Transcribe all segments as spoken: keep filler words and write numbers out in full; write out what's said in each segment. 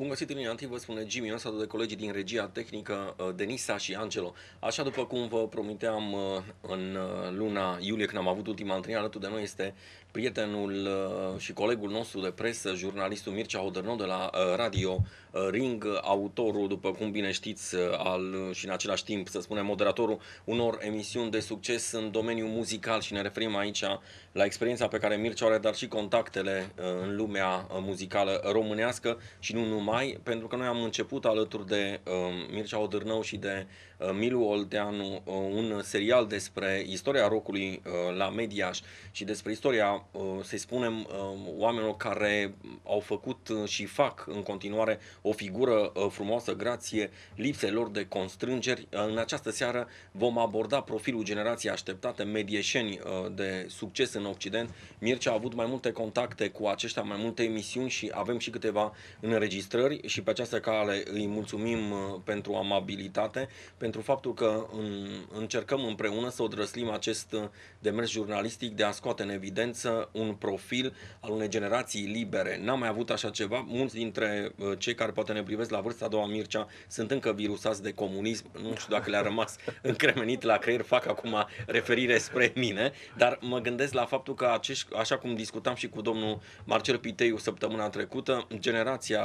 Bun găsit în linia întâi, vă spune Jimmy, ăsta de colegii din regia tehnică, Denisa și Angelo. Așa după cum vă promiteam în luna iulie, când am avut ultima întâlnire, alături de noi este prietenul și colegul nostru de presă, jurnalistul Mircea Hodărnău de la Radio Ring, autorul, după cum bine știți, al, și în același timp, să spunem, moderatorul unor emisiuni de succes în domeniul muzical și ne referim aici la experiența pe care Mircea are, dar și contactele în lumea muzicală românească și nu numai, pentru că noi am început alături de uh, Mircea Hodărnău și de uh, Milu Olteanu uh, un serial despre istoria rockului uh, la Mediaș și despre istoria, uh, să-i spunem, uh, oamenilor care au făcut uh, și fac în continuare o figură uh, frumoasă grație lipselor de constrângeri. Uh, în această seară vom aborda profilul generației așteptate, medieșeni uh, de succes în Occident. Mircea a avut mai multe contacte cu aceștia, mai multe emisiuni și avem și câteva înregistrări și pe această cale îi mulțumim pentru amabilitate, pentru faptul că încercăm împreună să odrăslim acest demers jurnalistic de a scoate în evidență un profil al unei generații libere. N-am mai avut așa ceva. Mulți dintre cei care poate ne privesc la vârsta a doua, Mircea, sunt încă virusați de comunism. Nu știu dacă le-a rămas încremenit la creier, fac acum referire spre mine, dar mă gândesc la faptul că acești, așa cum discutam și cu domnul Marcel Piteiu săptămâna trecută, generația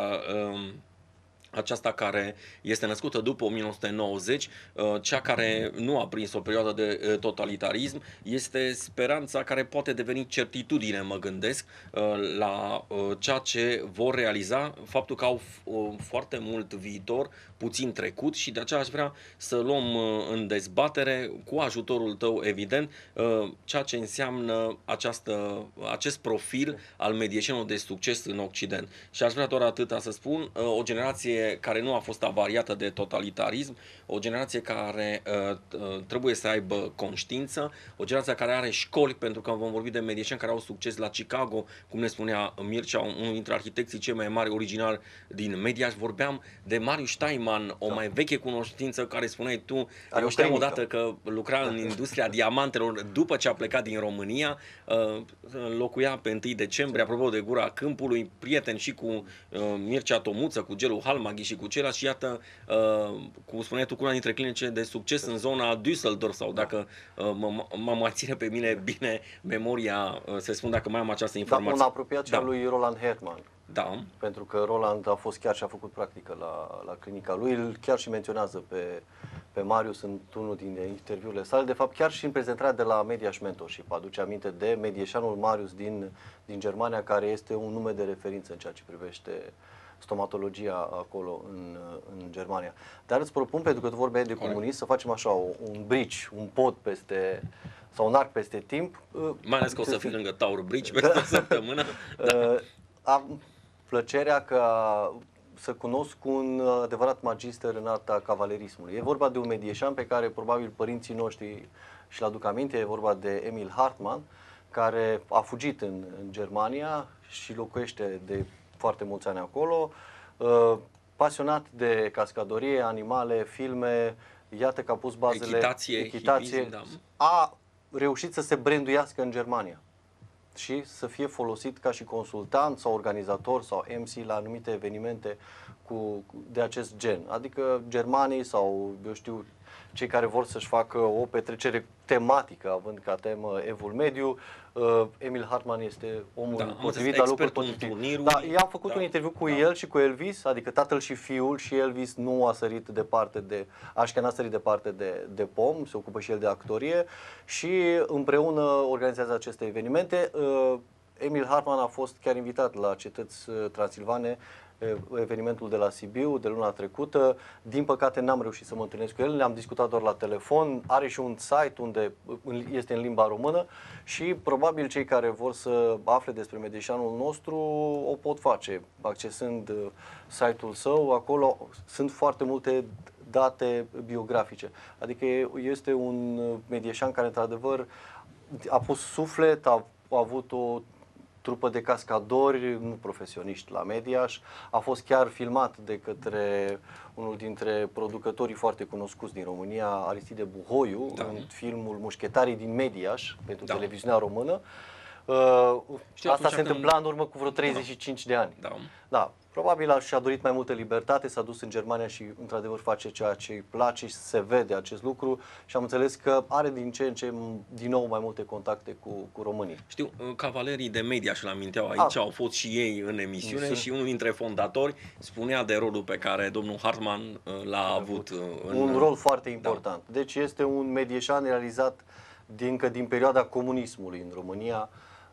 aceasta care este născută după o mie nouă sute nouăzeci, cea care nu a prins o perioadă de totalitarism, este speranța care poate deveni certitudine, mă gândesc, la ceea ce vor realiza, faptul că au foarte mult viitor, puțin trecut și de aceea aș vrea să luăm în dezbatere, cu ajutorul tău, evident, ceea ce înseamnă această, acest profil al medieșenilor de succes în Occident. Și aș vrea doar atâta să spun, o generație care nu a fost avariată de totalitarism, o generație care uh, trebuie să aibă conștiință, o generație care are școli, pentru că vom vorbi de medieșeni care au succes la Chicago, cum ne spunea Mircea, unul dintre arhitecții cei mai mari originali din Mediaș. Vorbeam de Marius Steinman, o da. mai veche cunoștință, care spuneai tu, eu știam odată că lucra în industria diamantelor după ce a plecat din România, uh, locuia pe întâi decembrie, apropo de Gura Câmpului, prieten și cu uh, Mircea Tomuță, cu Gelu Halmaghi și cu ceilalți și iată, uh, cum spuneai tu, cu una dintre clinice de succes în zona Düsseldorf, sau dacă uh, mă, mă mai ține pe mine bine memoria, uh, să spun dacă mai am această informație. Da, un apropiat da. al lui Roland Hertmann. Da. Pentru că Roland a fost chiar și a făcut practică la, la clinica lui, îl chiar și menționează pe, pe Marius într-unul din interviurile sale, de fapt chiar și în prezentarea de la Mediaș Mentorship, aduce aminte de medieșanul Marius din, din Germania, care este un nume de referință în ceea ce privește stomatologia acolo în, în Germania. Dar îți propun, pentru că tu vorbeai de comunism, să facem așa un bridge, un pod peste, sau un arc peste timp. Mai ales că o să fii lângă Tower Bridge peste o săptămână. Da. Am plăcerea ca să cunosc un adevărat magister în arta cavalerismului. E vorba de un medieșan pe care probabil părinții noștri și-l aduc aminte, e vorba de Emil Hartmann, care a fugit în, în Germania și locuiește de foarte mulți ani acolo, uh, pasionat de cascadorie, animale, filme, iată că a pus bazele, echitație, echitație hipism, da. A reușit să se branduiască în Germania și să fie folosit ca și consultant sau organizator sau M C la anumite evenimente cu, de acest gen. Adică germanii sau, eu știu, cei care vor să-și facă o petrecere tematică, având ca temă Evul Mediu, uh, Emil Hartmann este omul da, potrivit, la locul potrivit. Da, i-am făcut da, un interviu cu da. el și cu Elvis, adică tatăl și fiul, și Elvis nu a sărit departe de, Ashken a sărit departe de, de pom, se ocupă și el de actorie și împreună organizează aceste evenimente. Uh, Emil Hartmann a fost chiar invitat la Cetăți Transilvane, evenimentul de la Sibiu de luna trecută. Din păcate n-am reușit să mă întâlnesc cu el, ne-am discutat doar la telefon, are și un site unde este în limba română și probabil cei care vor să afle despre medieșanul nostru o pot face, accesând site-ul său. Acolo sunt foarte multe date biografice. Adică este un medieșan care într-adevăr a pus suflet, a, a avut o trupă de cascadori, nu profesioniști, la Mediaș. A fost chiar filmat de către unul dintre producătorii foarte cunoscuți din România, Aristide Buhoiu, da. în filmul Mușchetarii din Mediaș, pentru da. televiziunea română. Uh, Asta se întâmpla când... în urmă cu vreo treizeci și cinci da. de ani. Da. Da. Probabil și-a dorit mai multă libertate, s-a dus în Germania și într-adevăr face ceea ce îi place și se vede acest lucru și am înțeles că are din ce în ce din nou mai multe contacte cu, cu românii. Știu, cavalerii de media și-l aminteau aici, A. au fost și ei în emisiune Sunt. și unul dintre fondatori spunea de rolul pe care domnul Hartmann l-a avut. În... Un rol foarte important. Da. Deci este un medieșan realizat încă din perioada comunismului în România.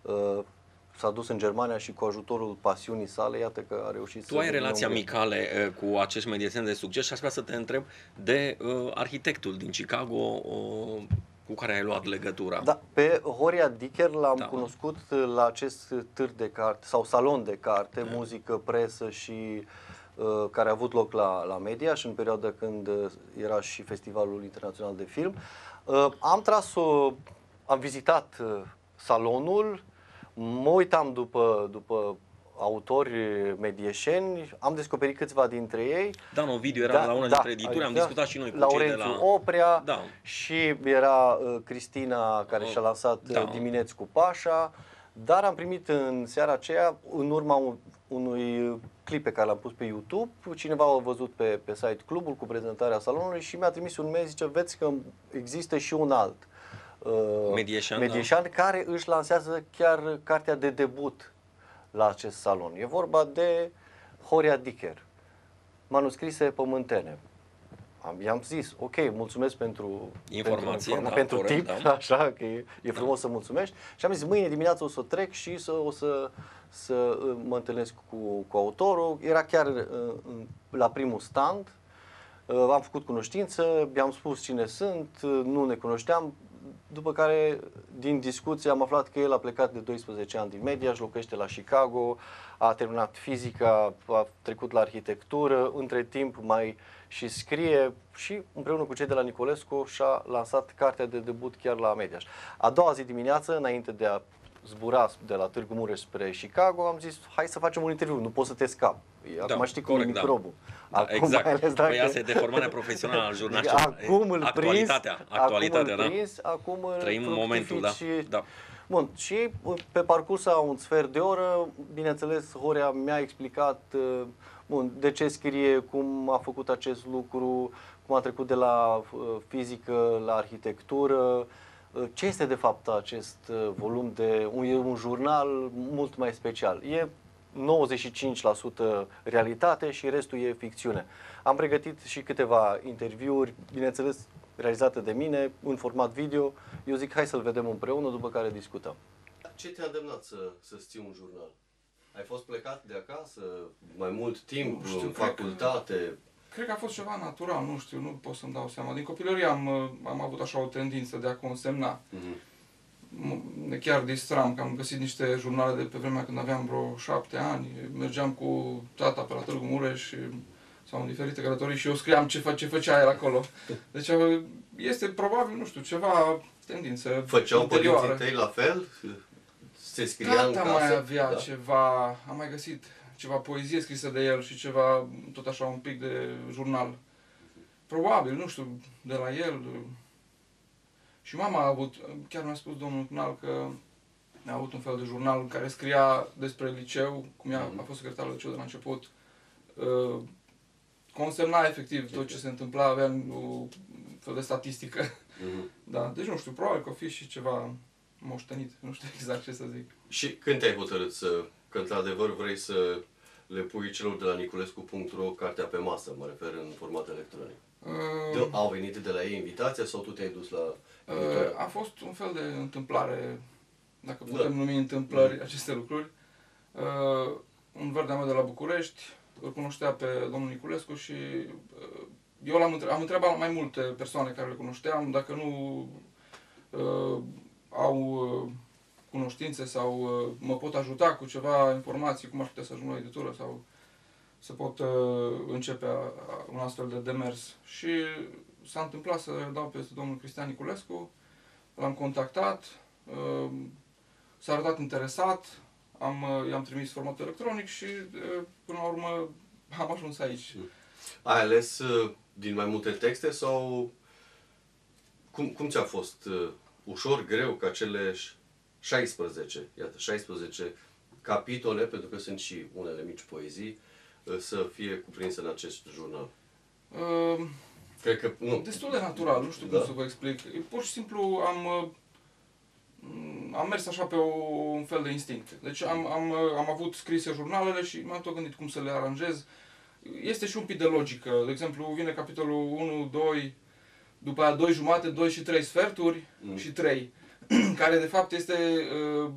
S-a dus în Germania și cu ajutorul pasiunii sale, iată că a reușit tu să... Tu ai relații amicale cu acești medieteni de succes și aș vrea să te întreb de uh, arhitectul din Chicago uh, cu care ai luat legătura. Da, pe Horia Dicker l-am da. cunoscut la acest târg de carte sau salon de carte, da. muzică, presă și uh, care a avut loc la, la Mediaș în perioada când era și Festivalul Internațional de Film. Uh, am tras o... am vizitat uh, salonul. Mă uitam după, după autori medieșeni, am descoperit câțiva dintre ei. Dan Ovidiu era da, la una da, dintre edituri, am discutat și noi cu Laurențiu cei de la... Oprea da. și era uh, Cristina care și-a lansat da. Dimineți cu Pașa, dar am primit în seara aceea, în urma un, unui clip pe care l-am pus pe YouTube, cineva a văzut pe, pe site clubul cu prezentarea salonului și mi-a trimis un mail, zice, vedeți că există și un alt Medieșan, Medieșan da. care își lansează chiar cartea de debut la acest salon. E vorba de Horia Dicker, Manuscrise pământene. Am, i-am zis, ok, mulțumesc pentru informație, pentru, da, pentru corect, tip, da. așa că e, e frumos da. să mulțumești. Și am zis, mâine dimineață o să trec și să, o să, să mă întâlnesc cu, cu autorul. Era chiar uh, la primul stand. Uh, am făcut cunoștință, i-am spus cine sunt, uh, nu ne cunoșteam. După care, din discuție, am aflat că el a plecat de doisprezece ani din Mediaș, locuiește la Chicago, a terminat fizica, a trecut la arhitectură, între timp mai și scrie și împreună cu cei de la Niculescu și-a lansat cartea de debut chiar la Mediaș. A doua zi dimineață, înainte de a zbura de la Târgu Mureș spre Chicago, am zis, hai să facem un interviu, nu pot să te scap. Acum da, știi cum e microbul. Da. Acum, exact. Mai ales dacă... Păi asta e deformarea profesională al jurnalistului. Acum îl actualitatea, prins, actualitatea, acum îl da. prins, acum trăim momentul, da. Și... da. Bun, și pe parcurs a un sfert de oră, bineînțeles, Horia mi-a explicat bun, de ce scrie, cum a făcut acest lucru, cum a trecut de la fizică la arhitectură, ce este de fapt acest volum de un, e un jurnal mult mai special. E nouăzeci și cinci la sută realitate și restul e ficțiune. Am pregătit și câteva interviuri, bineînțeles realizate de mine, în format video. Eu zic, hai să-l vedem împreună, după care discutăm. Ce te-a îndemnat să, să-ți ții un jurnal? Ai fost plecat de acasă mai mult timp, știu, în facultate? Cred că, cred că a fost ceva natural, nu știu, nu pot să-mi dau seama. Din copilărie am, am avut așa o tendință de a consemna. Mm-hmm. Ne chiar distram, că am găsit niște jurnale de pe vremea când aveam vreo șapte ani. Mergeam cu tata pe la Târgu Mureș sau în diferite călătorii și eu scriam ce, fă, ce făcea el acolo. Deci este probabil, nu știu, ceva tendință Făceau interioară. părinții tăi la fel? Se scria Tata în casă? mai avea da. ceva, am mai găsit ceva poezie scrisă de el și ceva, tot așa, un pic de jurnal. Probabil, nu știu, de la el. Și mama a avut, chiar mi-a spus domnul Cunal că a avut un fel de jurnal în care scria despre liceu, cum ea a fost secretar la liceu de la început. Uh, consemna efectiv tot ce se întâmpla, avea un fel de statistică. Uh-huh. Da, deci nu știu, probabil că o fi și ceva moștenit, nu știu exact ce să zic. Și când te-ai hotărât să, că într-adevăr vrei să le pui celor de la Niculescu punct ro cartea pe masă, mă refer în format electronic? Uh, de, au venit de la ei invitația sau tu te-ai dus la... Uh, a fost un fel de întâmplare, dacă putem da. numi întâmplări mm. aceste lucruri. Uh, un verde meu de la București îl cunoștea pe domnul Niculescu și uh, eu l-am întrebat, am întrebat mai multe persoane care le cunoșteam dacă nu uh, au uh, cunoștințe sau uh, mă pot ajuta cu ceva informații, cum aș putea să ajung la editură sau să pot uh, începe a, a, un astfel de demers. Și s-a întâmplat să dau peste domnul Cristian Niculescu, l-am contactat, uh, s-a arătat interesat, am, uh, i-am trimis formatul electronic și uh, până la urmă am ajuns aici. Ai ales uh, din mai multe texte sau cum, cum ți-a fost? Uh, ușor, greu ca cele șaisprezece, iată, șaisprezece capitole, pentru că sunt și unele mici poezii, să fie cuprins în acest jurnal? Uh, Cred că nu. Destul de natural, nu știu Da. cum să vă explic. Pur și simplu am, uh, am mers așa pe o, un fel de instinct. Deci am, am, uh, am avut scrise jurnalele și m-am tot gândit cum să le aranjez. Este și un pic de logică. De exemplu, vine capitolul unu, doi, după aia doi jumate, doi și trei sferturi Mm. și trei, care de fapt este uh,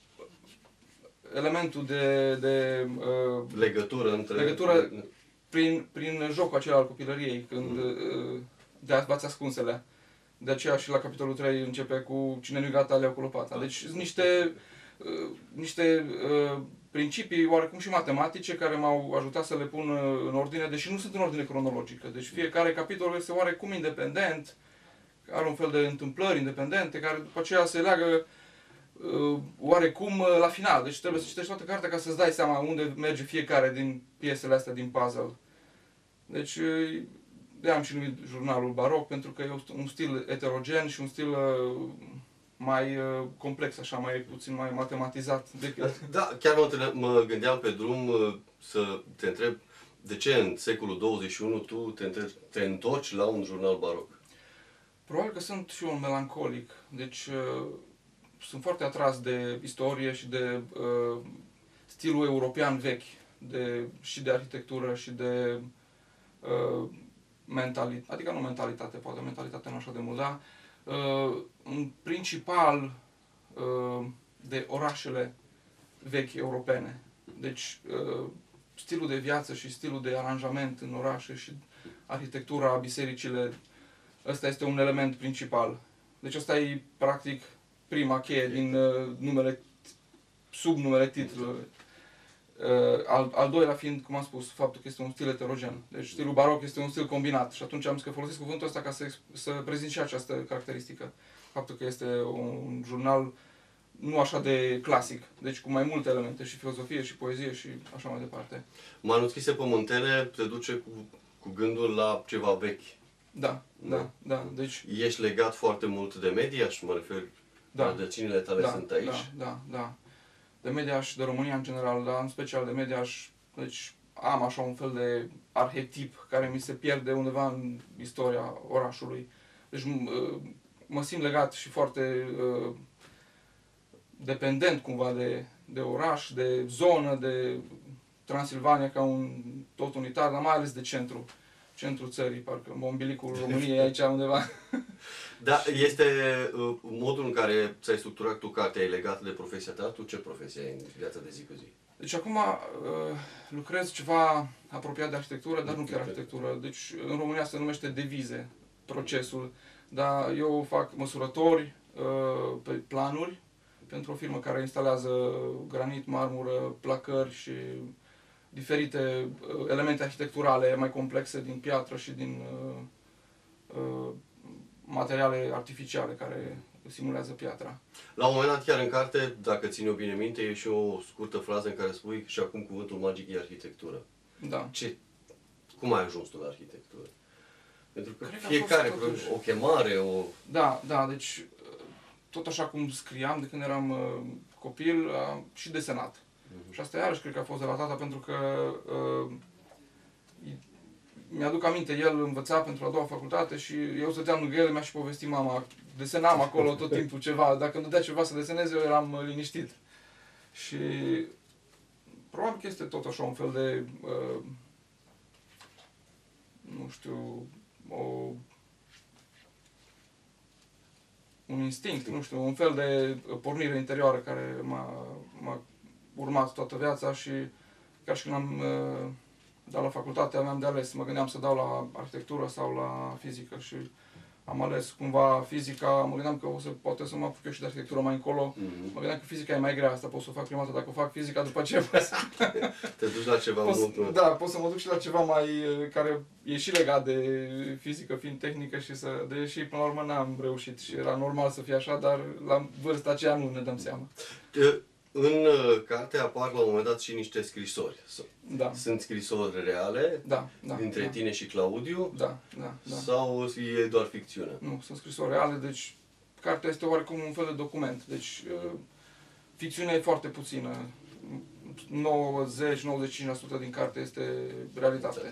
elementul de, de uh, Legătură între... Legătură- prin, prin jocul acela al copilăriei, când uh, de ați ascunselea. De aceea și la capitolul trei începe cu cine nu-i gata, alea cu lopata. Deci sunt niște, uh, niște uh, principii oarecum și matematice care m-au ajutat să le pun uh, în ordine, deși nu sunt în ordine cronologică. Deci fiecare capitol este oarecum independent, are un fel de întâmplări independente, care după aceea se leagă uh, oarecum uh, la final. Deci trebuie să citești toată cartea ca să-ți dai seama unde merge fiecare din piesele astea din puzzle. Deci uh, de am și numit jurnalul baroc, pentru că e un stil eterogen și un stil uh, mai uh, complex, așa, mai puțin mai matematizat decât... Da, chiar mă, întâlne- mă gândeam pe drum uh, să te întreb de ce în secolul douăzeci și unu tu te, între- te întorci la un jurnal baroc. Probabil că sunt și eu un melancolic, deci uh, sunt foarte atras de istorie și de uh, stilul european vechi, de, și de arhitectură și de uh, mentalitate, adică nu mentalitate, poate mentalitate nu așa de mult, dar uh, în principal uh, de orașele vechi europene. Deci uh, stilul de viață și stilul de aranjament în orașe și arhitectura, bisericile, ăsta este un element principal. Deci ăsta e practic prima cheie din uh, numele, sub numele titlului. Uh, al, al doilea fiind, cum am spus, faptul că este un stil heterogen. Deci stilul baroc este un stil combinat și atunci am zis că folosesc cuvântul ăsta ca să, să prezint și această caracteristică. Faptul că este un jurnal nu așa de clasic, deci cu mai multe elemente, și filozofie, și poezie, și așa mai departe. Manuscrise pământene te duce cu, cu gândul la ceva vechi. Da, da, Da. da. Deci, Ești legat foarte mult de media și mă refer, Da. rădăcinile tale da, sunt aici. Da, da, da. De media și de România în general, dar în special de media și, deci am așa un fel de arhetip care mi se pierde undeva în istoria orașului. Deci m- mă simt legat și foarte uh, dependent cumva de, de oraș, de zonă, de Transilvania ca un tot unitar, dar mai ales de centru. Centrul țării, parcă umbilicul României aici undeva. Da, este uh, modul în care ți-ai structurat tu cartea, e legat de profesia ta? Tu ce profesie ai în viața de zi cu zi? Deci acum uh, lucrez ceva apropiat de arhitectură, dar nu chiar arhitectură. Deci în România se numește devize, procesul. Dar eu fac măsurători uh, pe planuri pentru o firmă care instalează granit, marmură, placări și diferite uh, elemente arhitecturale mai complexe din piatră și din uh, uh, materiale artificiale care simulează piatra. La un moment dat, chiar în carte, dacă țin eu bine minte, e și o scurtă frază în care spui și acum cuvântul magic e arhitectură. Da. Ce, cum ai ajuns tu la arhitectură? Pentru că Cred că a fiecare, fost totuși- o chemare, o... Da, da, deci tot așa cum scriam de când eram uh, copil, am și desenat. Mhm. Și asta iarăși cred că a fost de la tata, pentru că uh, mi-aduc aminte, el învăța pentru a doua facultate și eu stăteam lângă el, mi-a și povestit mama, desenam acolo tot timpul ceva, dacă îmi dădea ceva să desenez, eu eram uh, liniștit. Și probabil că este tot așa un fel de, uh, nu știu, o un instinct, nu știu, un fel de pornire interioară care m-a, m-a urmat toată viața și chiar și când am uh, dat la facultate aveam de ales, mă gândeam să dau la arhitectură sau la fizică și am ales cumva fizica, mă gândeam că o să poate să mă apuc eu și de arhitectură mai încolo, Mhm. mă gândeam că fizica e mai grea, asta pot să o fac prima dată, dacă o fac fizica, după aceea pot să, Te duci la ceva pot, mult... să- da, pot să mă duc și la ceva mai, uh, care e și legat de fizică, fiind tehnică și să, deși până la urmă n-am reușit și era normal să fie așa, dar la vârsta aceea nu ne dăm seama. În uh, carte apar la un moment dat și niște scrisori. Da, Sunt scrisori reale da, da. dintre da. tine și Claudiu Da, da, da. sau e doar ficțiune? Nu, sunt scrisori reale, deci cartea este oarecum un fel de document. Deci uh, ficțiunea e foarte puțină. nouăzeci nouăzeci și cinci la sută din carte este realitate.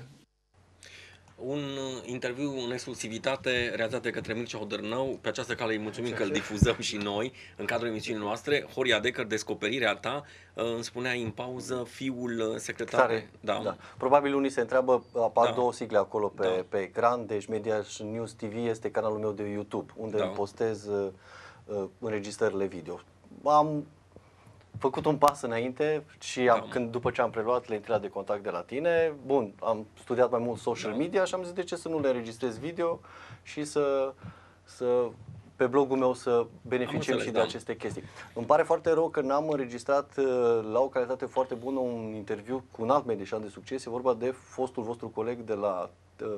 Un interviu în exclusivitate realizat de către Mircea Hodărnău. Pe această cale îi mulțumim că îl difuzăm și noi în cadrul emisiunii noastre. Horia Decker, descoperirea ta, îmi spuneai în pauză, fiul secretar. Da. Da. Probabil unii se întreabă, apar da. două sigle acolo pe, da. pe ecran, deci Mediaș News T V este canalul meu de YouTube, unde da. postez uh, înregistrările video. Am făcut un pas înainte și am, da. când, după ce am preluat lentila de contact de la tine, bun, am studiat mai mult social da. media și am zis de ce să nu le înregistrez video și să, să pe blogul meu să beneficiem înțeles, și de da. aceste chestii. Îmi pare foarte rău că n-am înregistrat la o calitate foarte bună un interviu cu un alt mediașan de succes. E vorba de fostul vostru coleg de la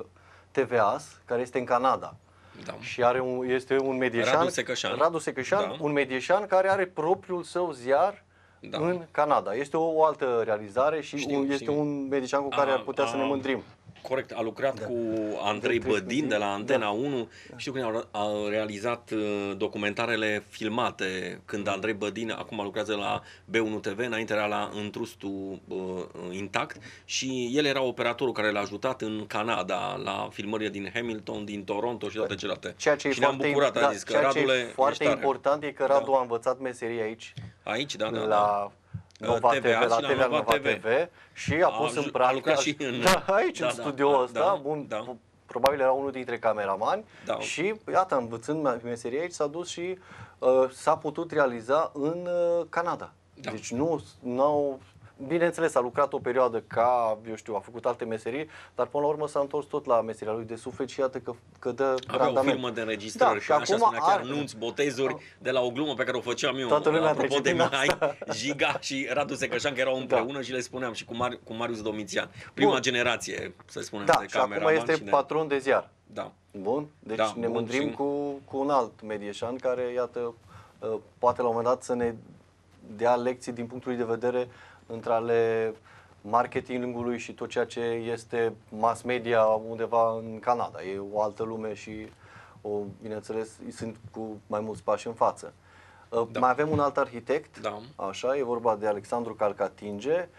T V A S, care este în Canada. Da. Și are un, este un medieșan, Radu Secășan, Radu Secășan da. un medieșan care are propriul său ziar da. în Canada. Este o, o altă realizare și știu, un, este știu. un medieșan cu care a, ar putea a, să ne mândrim. Corect, a lucrat da. cu Andrei Bădin de la Antena da. unu. Da. Știu când a realizat documentarele filmate, când Andrei Bădin acum lucrează la B unu T V, înainte era la Întrustul uh, Intact și el era operatorul care l-a ajutat în Canada la filmările din Hamilton, din Toronto și toate celelalte. Ceea ce și e foarte, bucurat, da, a zis că ceea Radule, ce e foarte important e că Radu da. a învățat meserie aici. Aici, da, da, la... da. Nova T V, la T V, Nova T V și a pus a, în practică și în, da, aici, da, în studioul da, ăsta, da, bun, da. probabil era unul dintre cameramani da. și iată, învățând meseria aici, s-a dus și uh, s-a putut realiza în uh, Canada. Da. Deci nu au bineînțeles, a lucrat o perioadă ca, eu știu, a făcut alte meserii, dar până la urmă s-a întors tot la meseria lui de suflet și iată că, că dă Avea randament. o firmă de înregistrări da, și așa spunea chiar nunți, botezuri, de la o glumă pe care o făceam eu. Toată lumea apropo de Mihai, asta. Giga și Radu Secășan, că erau împreună da. și le spuneam și cu, Mar- cu Marius Domitian. Prima Bun. generație, să spunem, da, de cameraman. Da, și acum este ne... patron de ziar. Da. Bun, deci da, ne bun, mândrim și... cu, cu un alt medieșan care, iată, poate la un moment dat să ne dea lecții din punctul de vedere între ale marketingului și tot ceea ce este mass media undeva în Canada. E o altă lume și, o, bineînțeles, sunt cu mai mulți pași în față. Da. Mai avem un alt arhitect, da. așa, e vorba de Alexandru Calcatinge.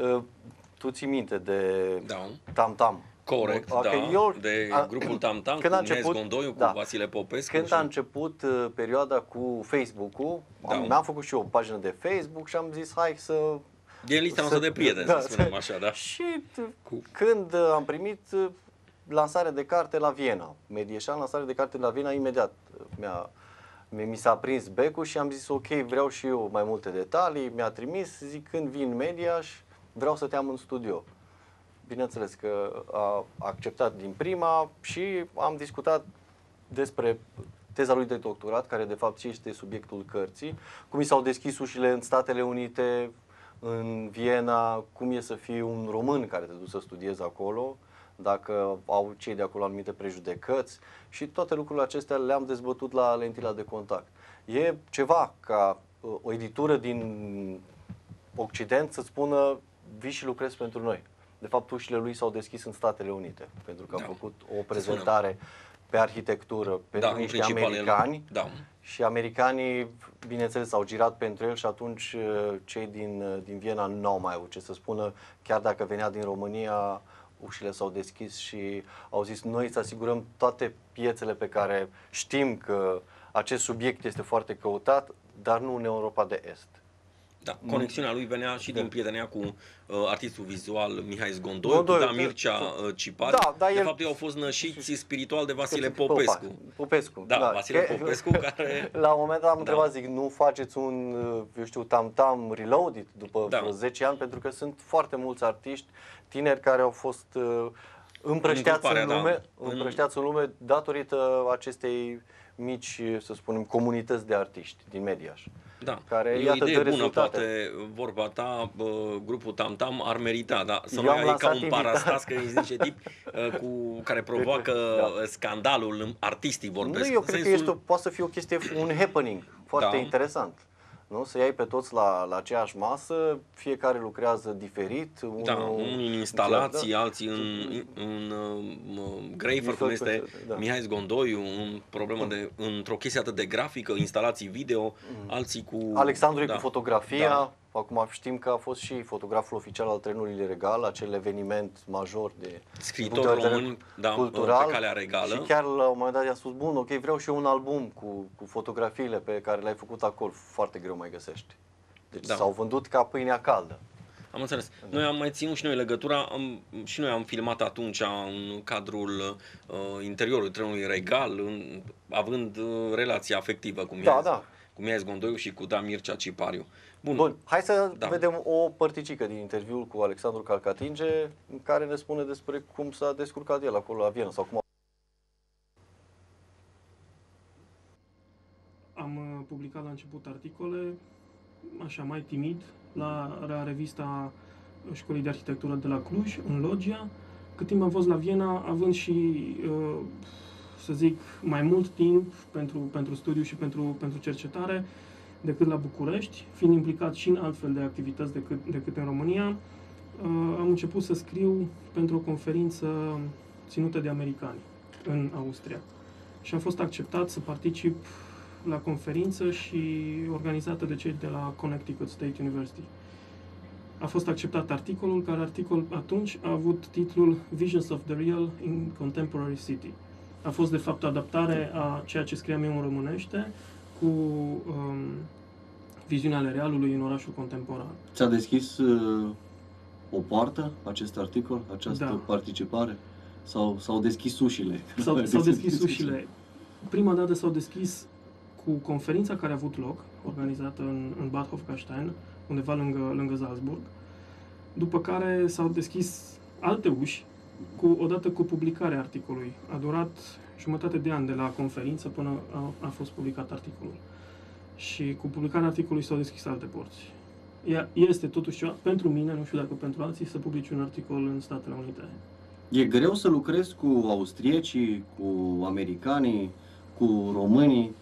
Tu ții minte de da. Tam Tam. Corect, okay, da, eu, de grupul Tam Tam, cu Mihai Gondoiu, da. cu Vasile Popescu. Când și... a început uh, perioada cu Facebook-ul, da. mi-am făcut și eu o pagină de Facebook și am zis hai să... E în lista noastră de prieteni, da, să spunem așa, da. Și cu... când uh, am primit uh, lansare de carte la Viena, medieșan, lansare de carte la Viena, imediat mi-a, mi s-a prins becul și am zis ok, vreau și eu mai multe detalii, mi-a trimis, zic când vin Mediaș, vreau să te am în studio. Bineînțeles că a acceptat din prima și am discutat despre teza lui de doctorat, care de fapt și este subiectul cărții, cum i s-au deschis ușile în Statele Unite, în Viena, cum e să fii un român care te duci să studiezi acolo, dacă au cei de acolo anumite prejudecăți și toate lucrurile acestea le-am dezbătut la lentila de contact. E ceva ca o editură din Occident să spună vii și lucrezi pentru noi. De fapt, ușile lui s-au deschis în Statele Unite, pentru că da. a făcut o prezentare pe arhitectură pentru da, niște americani el, da. și americanii, bineînțeles, au girat pentru el și atunci cei din, din Viena nu au mai avut ce să spună, chiar dacă venea din România, ușile s-au deschis și au zis noi să asigurăm toate piețele pe care știm că acest subiect este foarte căutat, dar nu în Europa de Est. Da, conexiunea lui venea și da. din prietenia cu uh, artistul vizual Mihai Gondoiu, Gondoiu cu da, Mircea uh, Cipar. Da, da, de el... fapt, ei au fost nășiți spiritual de Vasile Popescu. Popescu. Da, da, Vasile Popescu care... La un moment dat am întrebat, da. zic, nu faceți un, eu știu, Tam Tam Reloaded după da. vreo zece ani, pentru că sunt foarte mulți artiști tineri care au fost uh, împrășteați în, în lume, da. împrășteați în lume datorită acestei mici, să spunem, comunități de artiști din Mediaș. Da, care, e iată, o idee bună, rezultate. poate vorba ta, grupul Tam Tam ar merita, da, să nu ai ca un parastas, că îi zice tip, cu, care provoacă da. scandalul artistic, vorbesc. Nu, eu cred sensul... că este, poate să fie o chestie, un happening foarte da. interesant. Nu? Să iei pe toți la, la aceeași masă, fiecare lucrează diferit. Unul, da, unii în instalații, da. alții în, în, în Greifer, cum este da. Mihai Gondoiu, în problemă de, într-o chestie atât de grafică, instalații video, mm. alții cu... Alexandru da, cu fotografia. Da, Acum știm că a fost și fotograful oficial al Trenului Regal, acel eveniment major de scriitor român, da, cultural, pe calea regală. Și chiar la un moment dat i-a spus, bun, ok, vreau și eu un album cu, cu fotografiile pe care le-ai făcut acolo. Foarte greu mai găsești. Deci da. S-au vândut ca pâinea caldă. Am înțeles. Noi am mai ținut și noi legătura, am, și noi am filmat atunci în cadrul uh, interiorului Trenului Regal, în, având uh, relația afectivă cu Mihail, da, da. cu Mihail Zgondoiu și cu Dan Mircea Cipariu. Bun. Bun, hai să da. vedem o părticică din interviul cu Alexandru Calcatinge, în care ne spune despre cum s-a descurcat el acolo la Viena sau cum a... Am publicat la început articole, așa mai timid, la, la revista Școlii de Arhitectură de la Cluj, în Logia. Cât timp am fost la Viena, având și, uh, să zic, mai mult timp pentru, pentru studiu și pentru, pentru cercetare decât la București, fiind implicat și în altfel de activități decât, decât în România, uh, am început să scriu pentru o conferință ținută de americani în Austria. Și am fost acceptat să particip la conferință și organizată de cei de la Connecticut State University. A fost acceptat articolul, care articol atunci a avut titlul Visions of the Real in Contemporary City. A fost de fapt o adaptare a ceea ce scriam eu în românește cu um, viziunea ale realului în orașul contemporan. Ți-a deschis uh, o poartă acest articol, această da. participare? Sau s-au deschis ușile? S-au, s-au deschis ușile. Prima dată s-au deschis cu conferința care a avut loc, organizată în, în Bad Hofgastein, undeva lângă, lângă Salzburg, după care s-au deschis alte uși, cu, odată cu publicarea articolului. A durat jumătate de an de la conferință până a, a fost publicat articolul. Și cu publicarea articolului s-au deschis alte porți. Ea este totuși ceva, pentru mine, nu știu dacă pentru alții, să publici un articol în Statele Unite. E greu să lucrezi cu austriecii, cu americanii, cu românii?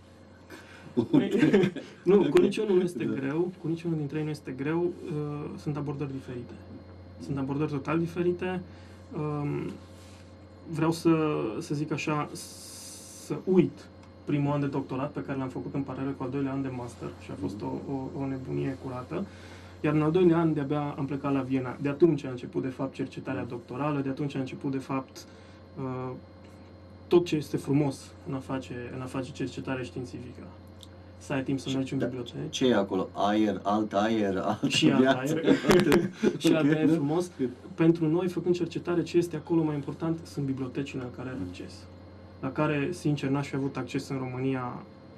Nu, cu niciunul nu este greu, cu niciunul dintre ei nu este greu, uh, sunt abordări diferite. Sunt abordări total diferite. Um, vreau să, să zic așa, să uit primul an de doctorat pe care l-am făcut în paralel cu al doilea an de master și a fost o, o, o nebunie curată. Iar în al doilea an de-abia am plecat la Viena. De atunci a început de fapt cercetarea doctorală, de atunci a început de fapt uh, tot ce este frumos în a face, în a face cercetare științifică. Să ai timp să mergi în biblioteci. Ce e acolo? Aer, alt aer, altă și alt viață. aer. Și alt aer frumos. Pentru noi, făcând cercetare, ce este acolo mai important sunt bibliotecile la care ai acces. La care, sincer, n-aș fi avut acces în România,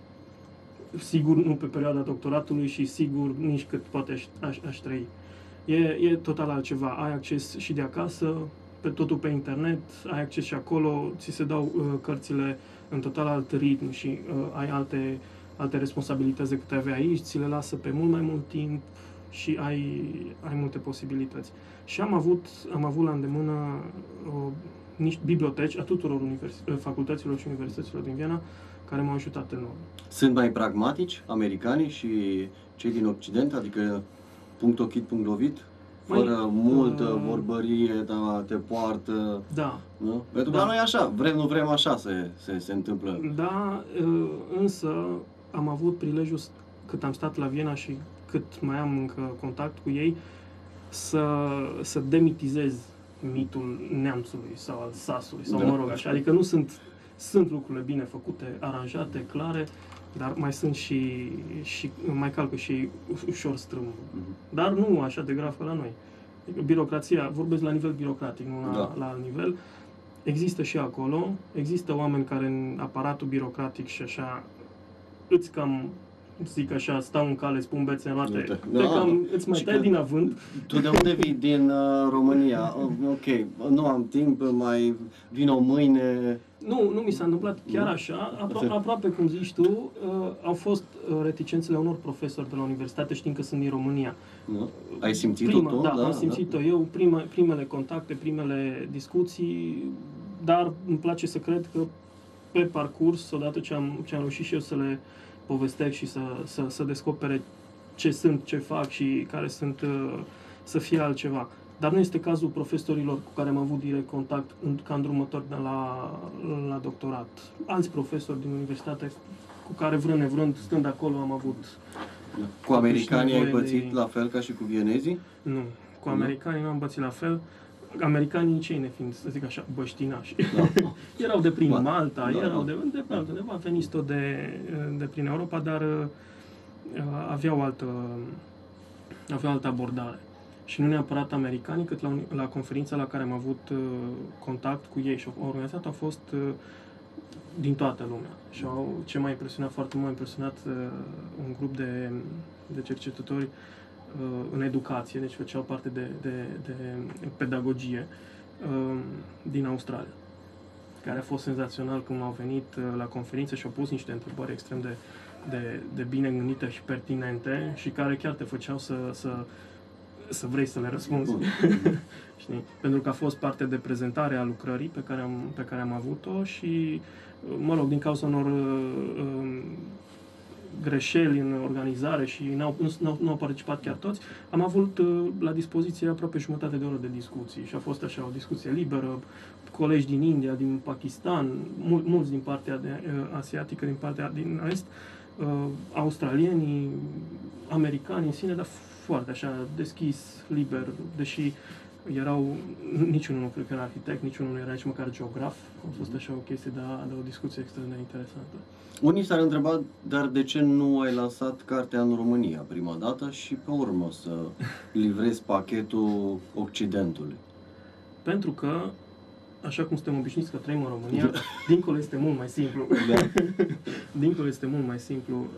sigur nu pe perioada doctoratului și sigur nici cât poate aș, aș, aș trăi. E, e total altceva. Ai acces și de acasă, pe totul pe internet, ai acces și acolo, ți se dau uh, cărțile în total alt ritm și uh, ai alte alte responsabilități decât avea aici, ți le lasă pe mult mai mult timp și ai, ai multe posibilități. Și am avut, am avut la îndemână o, niște biblioteci a tuturor facultăților și universităților din Viena care m-au ajutat enorm. Sunt mai pragmatici americanii și cei din Occident, adică punct ochit, punct lovit? Fără mai, multă uh, vorbărie, da, te poartă. Da. Nu? Pentru că da. noi așa, vrem, nu vrem, așa se, se, se întâmplă. Da, însă am avut prilejul, cât am stat la Viena și cât mai am încă contact cu ei, să, să demitizez mitul neamțului sau al sasului, sau da. mă rog așa. Adică nu sunt, sunt lucrurile bine făcute, aranjate, clare, dar mai sunt și, și mai calcă și ușor strâmb. Mm-hmm. Dar nu așa de grav ca la noi. Adică birocrația, vorbesc la nivel birocratic, nu la, da. la alt nivel. Există și acolo, există oameni care în aparatul birocratic și așa îți cam, zic așa, stau în cale, spun bețe în roate, te, te da, cam, îți mai tai din avânt. Tu de unde vii? Din uh, România? Oh, ok, nu am timp, mai vin o mâine. Nu, nu mi s-a întâmplat chiar așa, apro- aproape cum zici tu, uh, au fost uh, reticențele unor profesori de la universitate, știind că sunt din România. Nu? Ai simțit-o tu? Da, da, am simțit-o da. eu, prima, primele contacte, primele discuții, dar îmi place să cred că pe parcurs, odată ce am, ce am reușit și eu să le povestesc și să, să, să descopere ce sunt, ce fac și care sunt, uh, să fie altceva. Dar nu este cazul profesorilor cu care am avut direct contact în, ca îndrumător de la, la doctorat. Alți profesori din universitate cu care, vrând nevrând, stând acolo, am avut, Cu americanii ai pățit de... la fel ca și cu vienezii? Nu, cu americanii nu am pățit la fel. Americanii cei nefiind, să zic așa, băștinași. Da. Erau de prin Malta, da, erau da. de, de pe altundeva, veniți tot de, de prin Europa, dar uh, aveau altă, aveau altă abordare. Și nu neapărat americanii, cât la, la conferința la care am avut uh, contact cu ei și au organizat, au fost uh, din toată lumea. Și au, ce m-a impresionat foarte mult, m-a impresionat uh, un grup de, de cercetători uh, în educație, deci făceau parte de, de, de pedagogie uh, din Australia, care a fost senzațional când au venit uh, la conferință și au pus niște întrebări extrem de, de, de bine gândite și pertinente și care chiar te făceau să, să să vrei să le răspunzi. Știi? Pentru că a fost parte de prezentare a lucrării pe care am, pe care am avut-o și, mă rog, din cauza unor uh, greșeli în organizare și n-au, nu, nu au participat chiar toți, am avut uh, la dispoziție aproape jumătate de oră de discuții și a fost așa o discuție liberă, colegi din India, din Pakistan, mul, mulți din partea de, uh, asiatică, din partea din est, uh, australienii, americani în sine, dar foarte așa, deschis, liber, deși erau, niciunul nu cred că era arhitect, niciunul nu era nici măcar geograf. A fost așa o chestie de, a, de o discuție extrem de interesantă. Unii s-ar întreba, dar de ce nu ai lansat cartea în România prima dată și pe urmă să livrezi pachetul Occidentului? Pentru că, așa cum suntem obișnuiți că trăim în România, dincolo este mult mai simplu. Da. Dincolo este mult mai simplu.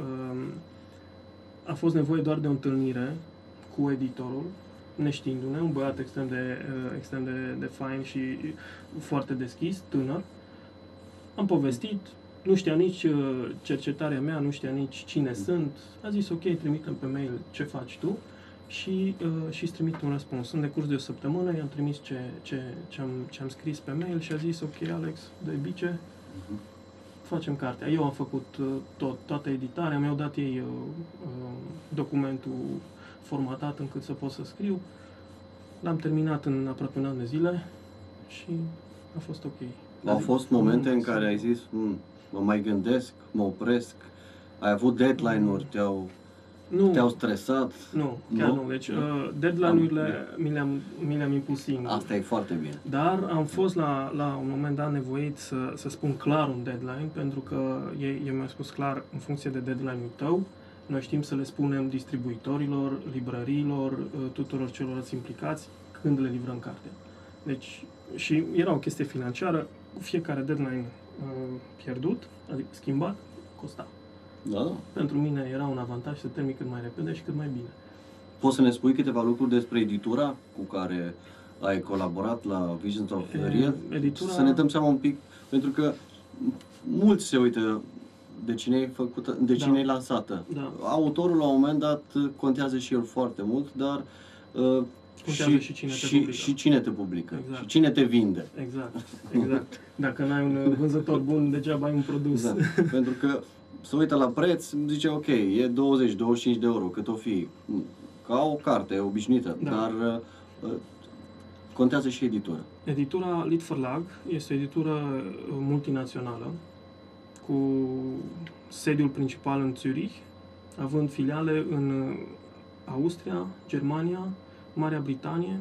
A fost nevoie doar de o întâlnire cu editorul, neștiindu-ne, un băiat extrem de, extrem de, de fain și foarte deschis, tânăr. Am povestit, nu știa nici cercetarea mea, nu știa nici cine sunt. A zis, ok, trimitem pe mail ce faci tu și și îți trimit un răspuns. În decurs de o săptămână i-am trimis ce, ce, ce, am, ce am scris pe mail și a zis, ok, Alex, dă-i bice, facem cartea. Eu am făcut tot, toată editarea, mi-au dat ei uh, documentul formatat încât să pot să scriu. L-am terminat în aproape un an de zile și a fost ok. Au adică, fost momente în care ai zis, mă mai gândesc, mă opresc, ai avut deadline-uri, te-au, nu, te-au stresat? Nu, chiar nu. nu. Deci uh, deadline-urile mi le-am, mi le-am impus singur. Asta e foarte bine. Dar am fost la, la un moment dat nevoit să, să spun clar un deadline, pentru că ei, ei mi-au spus clar, în funcție de deadline-ul tău, noi știm să le spunem distribuitorilor, librăriilor, tuturor celorlalți implicați, când le livrăm cartea. Deci, și era o chestie financiară, cu fiecare deadline uh, pierdut, adică schimbat, costa. Da. Pentru mine era un avantaj să termin cât mai repede și cât mai bine. Poți să ne spui câteva lucruri despre editura cu care ai colaborat la Visions of Real? Editura... Să ne dăm seama un pic, pentru că mulți se uită de cine e făcută, de cine da. e lansată. Da. Autorul la un moment dat contează și el foarte mult, dar uh, și, și, cine te și, și cine te publică, exact. și cine te vinde. Exact, exact. Dacă n-ai un vânzător bun, degeaba ai un produs. Da. Pentru că se uită la preț, zice ok, e douăzeci douăzeci și cinci de euro, cât o fi, ca o carte obișnuită, da. dar uh, contează și editura. Editura Lit Verlag este o editură multinațională, cu sediul principal în Zurich, având filiale în Austria, Germania, Marea Britanie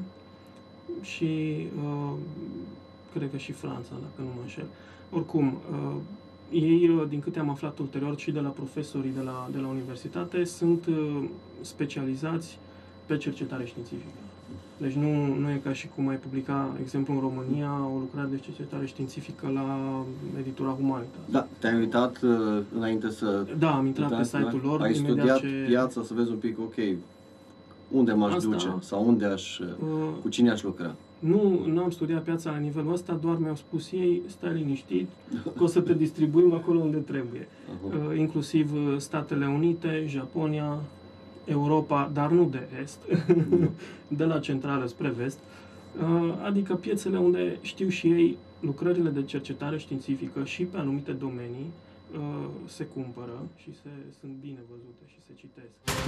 și uh, cred că și Franța, dacă nu mă înșel. Oricum, uh, ei, din câte am aflat ulterior și de la profesorii de la, de la universitate, sunt uh, specializați pe cercetare științifică. Deci nu, nu e ca și cum ai publica, exemplu, în România, o lucrare de cercetare științifică la editura Humanitas. Da, te-ai uitat uh, înainte să... Da, am intrat pe site-ul lor. Ai studiat ce... piața să vezi un pic, ok, unde m-aș Asta, duce sau unde aș, uh, cu cine aș lucra. Nu, nu am studiat piața la nivelul ăsta, doar mi-au spus ei, stai liniștit, că o să te distribuim acolo unde trebuie. Uh-huh. Uh, inclusiv Statele Unite, Japonia, Europa, dar nu de est, de la centrală spre vest, adică piețele unde știu și ei lucrările de cercetare științifică și pe anumite domenii se cumpără și se, sunt bine văzute și se citesc.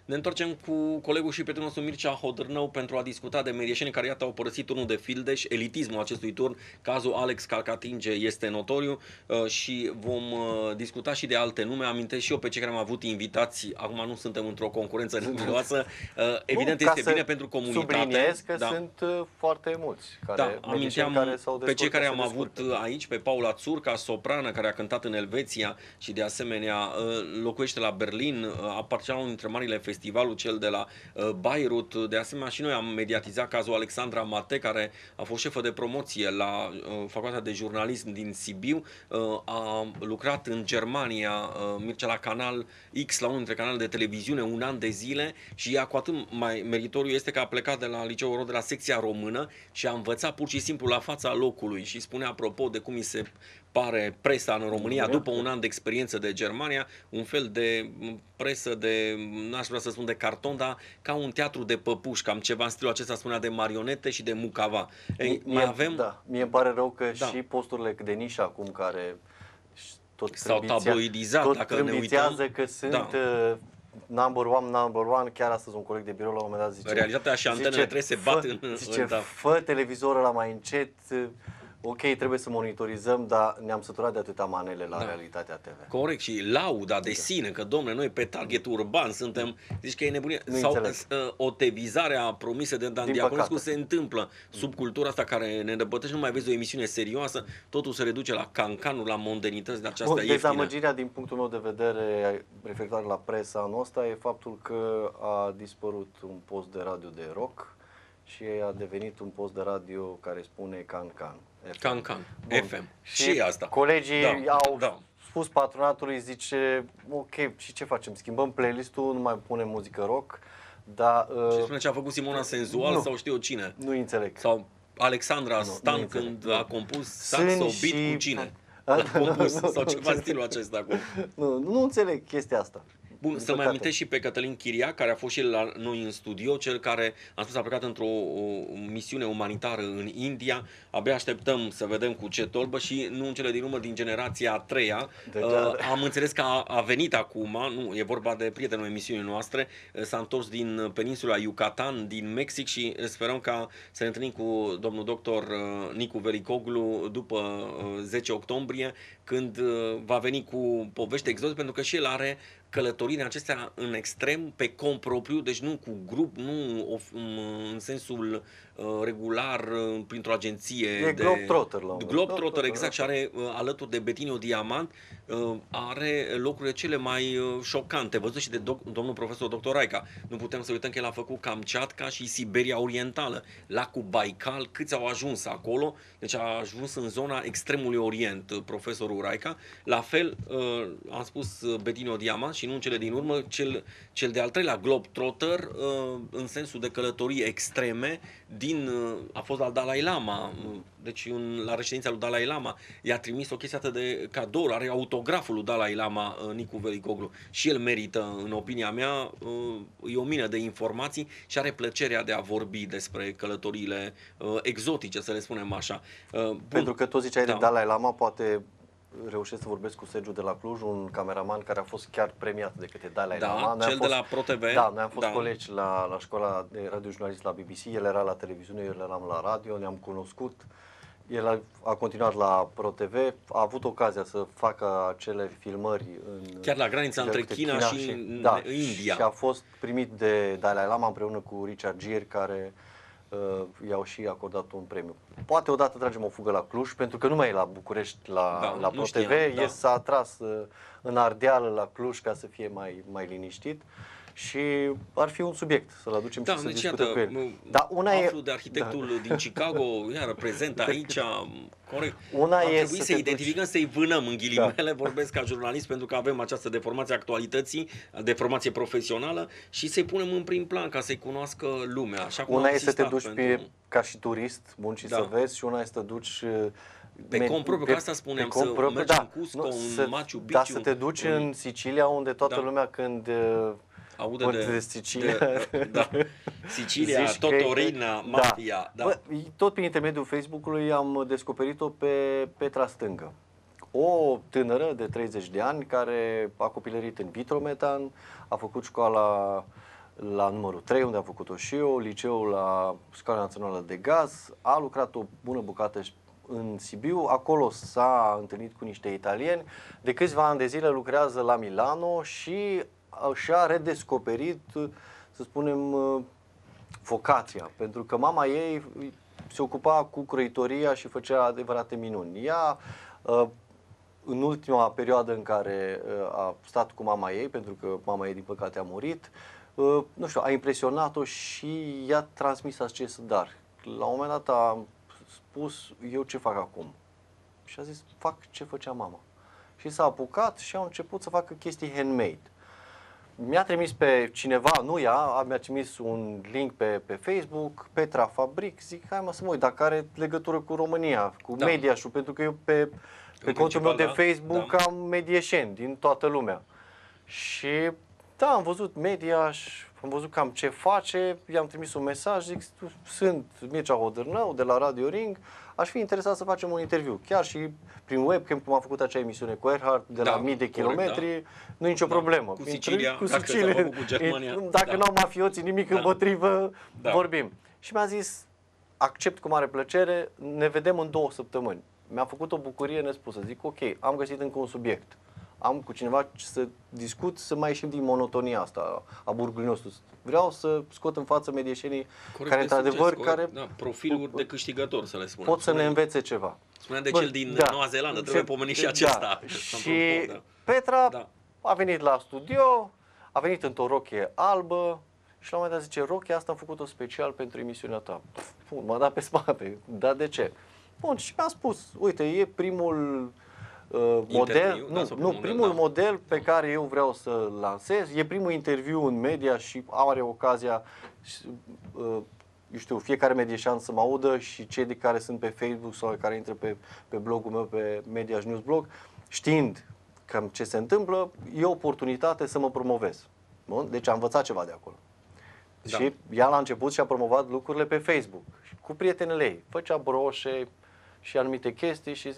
Ne întoarcem cu colegul și prietenul nostru Mircea Hodrnău pentru a discuta de meriešeni care iată au părăsit turnul de fildeș, elitismul acestui turn. Cazul Alex Calcatinge este notoriu și vom discuta și de alte nume. Amintesc și eu pe cei care am avut invitați. Acum nu suntem într-o concurență nervioasă. Evident, nu, este bine pentru comunitate. Subliniez că da. sunt foarte mulți care, da, aminteam care s-au pe cei care am descurcă. avut aici, pe Paula Țurca, soprană, care a cântat în Elveția și de asemenea locuiește la Berlin, aparținea unul dintre marile festivaluri, cel de la Bayreuth. De asemenea și noi am mediatizat cazul Alexandra Mate, care a fost șefă de promoție la Facultatea de Jurnalism din Sibiu, a lucrat în Germania, Mircea, la Canal X, la unul dintre canalele de televiziune, un an de zile, și ea cu atât mai meritoriu este că a plecat de la Liceul Rod, de la secția română, și a învățat pur și simplu la fața locului și spune apropo de cum îi se pare presa în România după un an de experiență de Germania, un fel de presă de, n-aș vrea să spun de carton, dar ca un teatru de păpuși, cam ceva în stilul acesta, spunea, de marionete și de mucava. Ei, mie, mai avem... Da, mie îmi pare rău că da. și posturile de nișă acum care tot s-au tabloidizat, tot dacă ne uităm, că sunt da. number one, number one. Chiar astăzi un coleg de birou la un moment dat zice, realitatea și antenele zice, trebuie să se bat fă, în... zice, în da. fă televizorul la mai încet. Ok, trebuie să monitorizăm, dar ne-am săturat de atâta manele la da. Realitatea T V. Corect, și lauda de sine, că domne, noi pe target urban suntem, zici că e nebunie. Nu sau înțeleg. o tevizare a promise de Dan Diaconescu se întâmplă sub cultura asta care ne îndăpătește, nu mai vezi o emisiune serioasă, totul se reduce la cancanuri, la mondenități de aceasta ieftină. Dezamăgirea din punctul meu de vedere referitoare la presa anul ăsta e faptul că a dispărut un post de radio de rock și a devenit un post de radio care spune Can-Can. Can-Can, F M. Și, și asta. Colegii da, au da. spus patronatului, zice, ok, și ce facem? Schimbăm playlist-ul, nu mai punem muzică rock, dar... Uh, și spune ce a făcut Simona Senzual nu, sau știu eu cine. Nu înțeleg. Sau Alexandra nu, Stan nu când a compus Saxo Beat și... cu cine. A compus, nu, nu, sau ceva nu, stilul acesta acum. Nu, nu înțeleg chestia asta. Bun, să mai amintesc și pe Cătălin Chiria, care a fost și el la noi în studio, cel care, am spus, a plecat într-o misiune umanitară în India. Abia așteptăm să vedem cu ce tolbă și nu în cele din urmă din generația a treia. Uh, am înțeles că a, a venit acum, nu, e vorba de prietenul emisiunii noastre, s-a întors din peninsula Yucatan, din Mexic, și sperăm ca să ne întâlnim cu domnul doctor Nicu Velicoglu după zece octombrie, când va veni cu povești exotice, pentru că și el are călătorile acestea în extrem, pe cont propriu, deci nu cu grup, nu în sensul uh, regular, uh, printr-o agenție. E de Globetrotter la un Globetrotter, exact, și are uh, alături de Betinio Diamant, uh, are locurile cele mai uh, șocante, văzut și de doc- domnul profesor doctor Raica. Nu putem să uităm că el a făcut Kamchatka și Siberia Orientală, lacul Baikal, câți au ajuns acolo, deci a ajuns în zona extremului orient, uh, profesorul Raica. La fel, uh, am spus uh, Betinio Diamant, și nu în cele din urmă, cel, cel de-al treilea Globetrotter, uh, în sensul de călătorii extreme, din, uh, a fost la Dalai Lama, uh, deci în, la reședința lui Dalai Lama, i-a trimis o chestie atât de cadou, are autograful lui Dalai Lama, uh, Nicu Velicoglu, și el merită, în opinia mea, uh, e o mină de informații și are plăcerea de a vorbi despre călătoriile uh, exotice, să le spunem așa. Uh, Pentru că tu ziceai da. de Dalai Lama, poate reușesc să vorbesc cu Sergiu de la Cluj, un cameraman care a fost chiar premiat de către Dalai da, Lama. Cel fost, de la ProTV. Da, noi am fost da. colegi la, la școala de radiojurnalist la B B C, el era la televiziune, eu eram la radio, ne-am cunoscut. El a, a continuat la ProTV, a avut ocazia să facă acele filmări în... Chiar la granița între China, China și, și da, India. Și a fost primit de Dalai Lama împreună cu Richard Gere, care uh, i-au și acordat un premiu. Poate odată tragem o fugă la Cluj, pentru că nu mai e la București, la, da, la ProTV, știam, da. s-a atras uh, în Ardeală la Cluj ca să fie mai, mai liniștit. Și ar fi un subiect să-l aducem da, și să deci discutăm iată, cu el. Da, una aflu e... de arhitectul da. din Chicago, iar prezent aici, corect. Una ar e trebui să să identificăm, duci... să-i vânăm în ghilimele, da. vorbesc ca jurnalist, pentru că avem această deformație actualității, deformație profesională, și să-i punem în prim plan ca să-i cunoască lumea. Așa cum una e să te duci pentru... pe, ca și turist, bun, și da. să vezi, și una e să te duci... Pe cont propriu, că asta spuneam, să propriu, mergi da, în Cusco, nu, în să, Machu Picchu. Da, să te duci în, în Sicilia, unde toată da. lumea când... aude de, de Sicilia, de, da. Sicilia, Totorina, Mafia. Da. Da. Bă, tot prin intermediul Facebook-ului am descoperit-o pe Petra Stângă. O tânără de treizeci de ani care a copilărit în Vitrometan, a făcut școala la numărul trei, unde am făcut-o și eu, liceul la Școala Națională de Gaz, a lucrat o bună bucată în Sibiu, acolo s-a întâlnit cu niște italieni, de câțiva ani de zile lucrează la Milano și și-a redescoperit, să spunem, vocația, pentru că mama ei se ocupa cu croitoria și făcea adevărate minuni. Ea, în ultima perioadă în care a stat cu mama ei, pentru că mama ei, din păcate, a murit, nu știu, a impresionat-o și i-a transmis acest dar. La un moment dat a spus, eu ce fac acum? Și a zis, fac ce făcea mama. Și s-a apucat și a început să facă chestii handmade. Mi-a trimis pe cineva, nu ea, mi-a trimis un link pe, pe Facebook, Petra Fabric, zic, hai mă să mă uit, dacă are legătură cu România, cu da. Mediașul, pentru că eu pe, pe contul meu de da, Facebook da. am medieșeni din toată lumea. Și da, am văzut Mediaș, am văzut cam ce face, i-am trimis un mesaj, zic, sunt Mircea Hodârnău de la Radio Ring, aș fi interesat să facem un interviu, chiar și prin webcam, cum am făcut acea emisiune cu Erhard, de da, la mii de kilometri, da. nu e nicio da. problemă. Cu Sicilia, cu Sicilia, cu Germania. Dacă da. n-au mafioții nimic da. împotrivă, da. vorbim. Și mi-a zis, accept cu mare plăcere, ne vedem în două săptămâni. Mi-a făcut o bucurie nespusă, zic, ok, am găsit încă un subiect. Am cu cineva să discut, să mai ieșim din monotonia asta a burgului nostru. Vreau să scot în față medieșenii care, într-adevăr, care... Da, profiluri de câștigător, să le spunem. Pot să ne învețe ceva. Spuneam de cel din da. Noua Zeelandă, trebuie pomenit și acesta. Da. Și Petra da. a venit la studio, a venit într-o rochie albă și la un moment dat zice, rochia asta am făcut-o special pentru emisiunea ta. Bun, m-a dat pe spate, dar de ce? Bun, și mi-a spus, uite, e primul... Uh, model, nu, nu, model, primul da. model pe care eu vreau să-l lansez, e primul interviu în media și are ocazia, uh, eu știu, fiecare medieșan să mă audă și cei de care sunt pe Facebook sau care intră pe, pe blogul meu, pe Mediaș News Blog, știind cam ce se întâmplă, e o oportunitate să mă promovez. Bun? Deci am învățat ceva de acolo. Da. Și ea la început și-a promovat lucrurile pe Facebook cu prietenele ei. Făcea broșe și anumite chestii și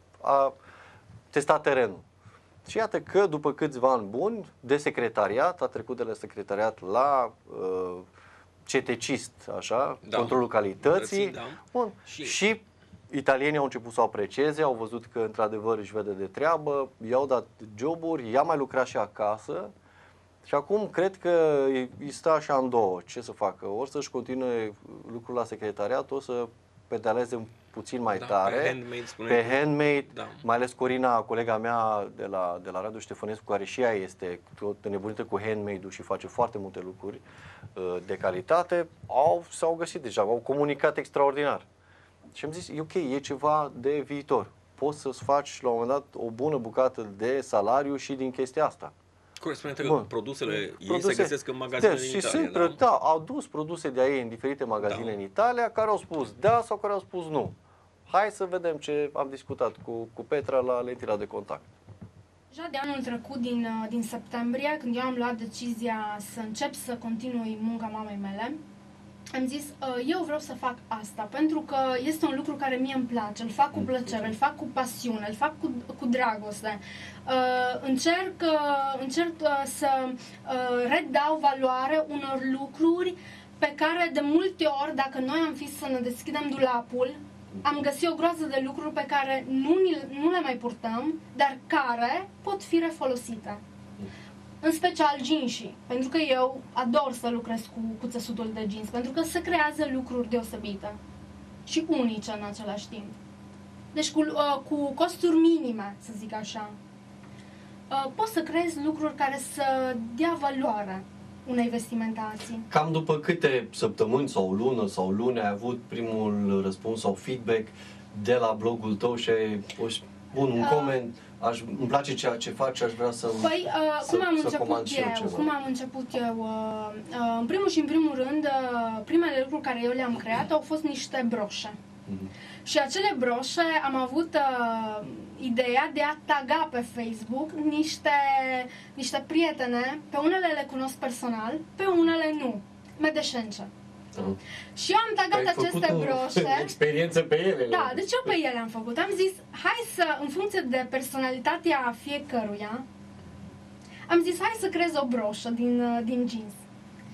a testa terenul. Și iată că după câțiva ani buni de secretariat, a trecut de la secretariat la uh, cetecist, așa, da. controlul calității. Da. Bun. Și... și italienii au început să o aprecieze, au văzut că într-adevăr își vede de treabă, i-au dat joburi, ea mai lucra și acasă și acum cred că îi stă așa în două. Ce să facă? Ori să-și continue lucrul la secretariat, o să pedaleze puțin mai da, tare, pe handmade, pe handmade da. mai ales Corina, colega mea de la, de la Radu Ștefănescu, care și ea este tot nebunită cu handmade-ul și face foarte multe lucruri uh, de calitate, au, s-au găsit deja, au comunicat extraordinar. Și am zis, e ok, e ceva de viitor. Poți să-ți faci la un moment dat o bună bucată de salariu și din chestia asta. Corespunde că produsele ei produse, se găsesc în magazine deci, în Italia. Sunt, da? da, au dus produse de ei în diferite magazine da. în Italia, care au spus da sau care au spus nu. Hai să vedem ce am discutat cu, cu Petra la lentila de contact. Deja de anul trecut, din, din septembrie, când eu am luat decizia să încep să continui munca mamei mele, am zis, eu vreau să fac asta, pentru că este un lucru care mie îmi place, îl fac cu plăcere, îl fac cu pasiune, îl fac cu, cu dragoste. Încerc, încerc să redau valoare unor lucruri pe care de multe ori, dacă noi am fi să ne deschidem dulapul, am găsit o groază de lucruri pe care nu, nu le mai purtăm, dar care pot fi refolosite. În special jeansii, pentru că eu ador să lucrez cu, cu țesutul de jeans, pentru că se creează lucruri deosebite și unice în același timp. Deci cu, uh, cu costuri minime, să zic așa, uh, poți să creezi lucruri care să dea valoare unei vestimentații. Cam după câte săptămâni sau o lună sau luni ai avut primul răspuns sau feedback de la blogul tău și ai pus bun, un uh, coment, aș, îmi place ceea ce faci, aș vrea să Păi, uh, să, cum am să început eu? Cum am început eu? Uh, uh, în primul și în primul rând, uh, primele lucruri care eu le-am creat au fost niște broșe. Uh-huh. Și acele broșe am avut uh, ideea de a taga pe Facebook niște, niște prietene, pe unele le cunosc personal, pe unele nu, medeșence. Uh-huh. Și eu am tagat aceste broșe. Experiență pe ele. Da, deci eu pe ele am făcut. Am zis, hai să, în funcție de personalitatea fiecăruia, am zis, hai să creez o broșă din, din jeans.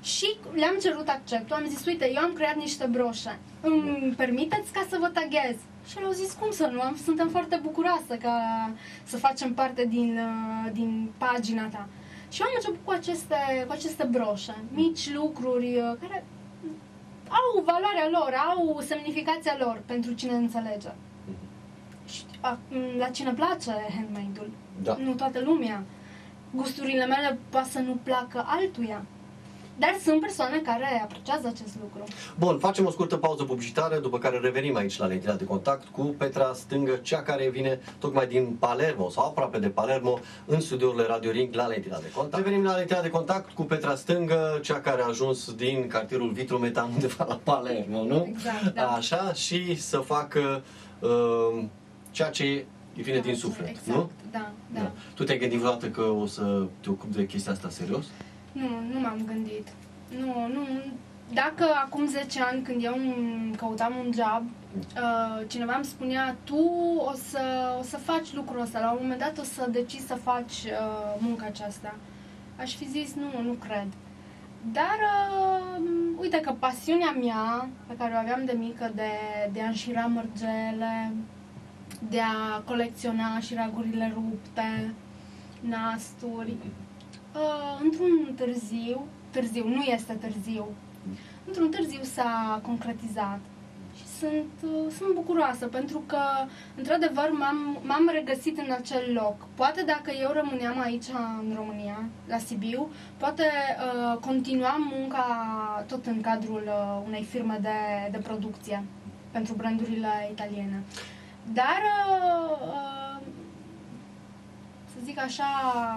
Și le-am cerut acceptul, am zis, uite, eu am creat niște broșe, îmi permiteți ca să vă taghez? Și el au zis, cum să nu, am, suntem foarte bucuroasă ca să facem parte din, din pagina ta. Și eu am început cu aceste, cu aceste broșe, mici lucruri care au valoarea lor, au semnificația lor pentru cine înțelege. Și a, la cine place handmade-ul, da. Nu toată lumea. Gusturile mele poate să nu placă altuia. Dar sunt persoane care apreciază acest lucru. Bun, facem o scurtă pauză publicitară, după care revenim aici la Lentila de Contact cu Petra Stângă, cea care vine tocmai din Palermo sau aproape de Palermo, în studiourile Radio Ring la Lentila de Contact. Revenim la Lentila de Contact cu Petra Stângă, cea care a ajuns din cartierul Vitrometan undeva la Palermo, nu? Exact, da. Așa, și să facă uh, ceea ce îi vine din suflet, exact, nu? Da, da, da. Tu te-ai gândit vreodată că o să te ocupi de chestia asta serios? Nu, nu m-am gândit. Nu, nu. Dacă acum zece ani, când eu căutam un job, uh, cineva îmi spunea, tu o să, o să faci lucrul ăsta, la un moment dat o să decizi să faci uh, munca aceasta. Aș fi zis, nu, nu cred. Dar, uh, uite că pasiunea mea, pe care o aveam de mică, de, de a înșira mărgele, de a colecționa șiragurile rupte, nasturi, uh, într-un târziu, târziu, nu este târziu, într-un târziu s-a concretizat și sunt, uh, sunt bucuroasă pentru că, într-adevăr, m-am, m-am regăsit în acel loc. Poate dacă eu rămâneam aici în România, la Sibiu, poate uh, continuam munca tot în cadrul uh, unei firme de, de producție pentru brandurile italiene. Dar, uh, uh, să zic așa,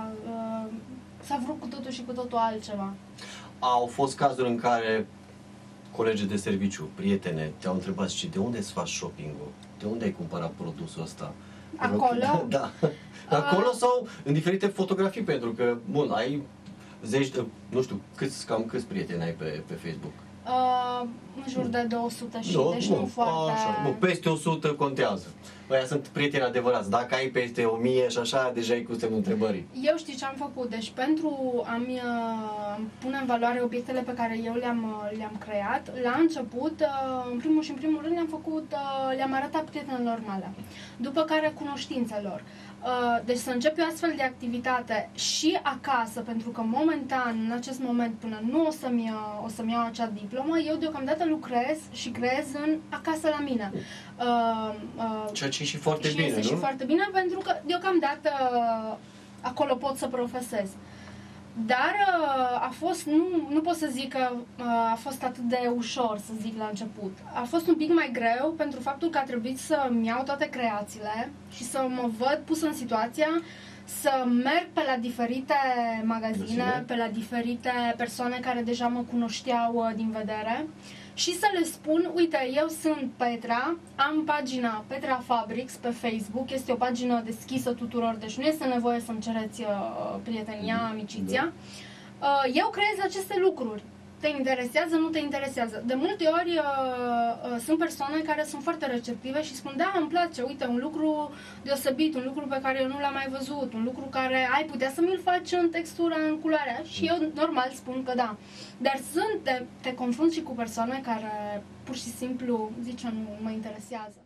uh, s-a vrut cu totul și cu totul altceva. Au fost cazuri în care colegi de serviciu, prietene, te-au întrebat și de unde îți faci shopping-ul? De unde ai cumpărat produsul ăsta? Acolo? Da. Acolo sau în diferite fotografii, pentru că, bun, ai zeci de, nu știu, câți, cam câți prieteni ai pe, pe Facebook? Uh, în jur de două sute și, nu, deci nu, nu foarte... Așa, nu, peste o sută contează. Ăia sunt prieteni adevărați. Dacă ai peste o mie și așa, deja ai cu semnul întrebării. Eu știu ce am făcut. Deci pentru a-mi uh, pune în valoare obiectele pe care eu le-am uh, le-am creat, la început, uh, în primul și în primul rând, le-am făcut, uh, le-am arătat prietenilor mele. După care cunoștințelor. Uh, deci să încep eu astfel de activitate și acasă, pentru că momentan, în acest moment, până nu o să-mi, uh, o să-mi iau acea diplomă, eu deocamdată lucrez și creez în acasă la mine. Uh, uh, Ceea ce e și foarte și bine, este nu? și foarte bine, pentru că deocamdată acolo pot să profesez. Dar a fost, nu, nu pot să zic că a fost atât de ușor, să zic, la început. A fost un pic mai greu pentru faptul că a trebuit să-mi iau toate creațiile și să mă văd pus în situația să merg pe la diferite magazine, pe la diferite persoane care deja mă cunoșteau din vedere și să le spun, uite, eu sunt Petra, am pagina Petra Fabrics pe Facebook, este o pagină deschisă tuturor, deci nu este nevoie să-mi cereți uh, prietenia, amiciția. Uh, eu creez aceste lucruri. Te interesează, nu te interesează. De multe ori uh, uh, sunt persoane care sunt foarte receptive și spun, da, îmi place, uite, un lucru deosebit, un lucru pe care eu nu l-am mai văzut, un lucru care ai putea să mi-l faci în textura, în culoarea. Și eu normal spun că da. Dar sunt, te, te confrunți și cu persoane care pur și simplu zice, nu mă interesează.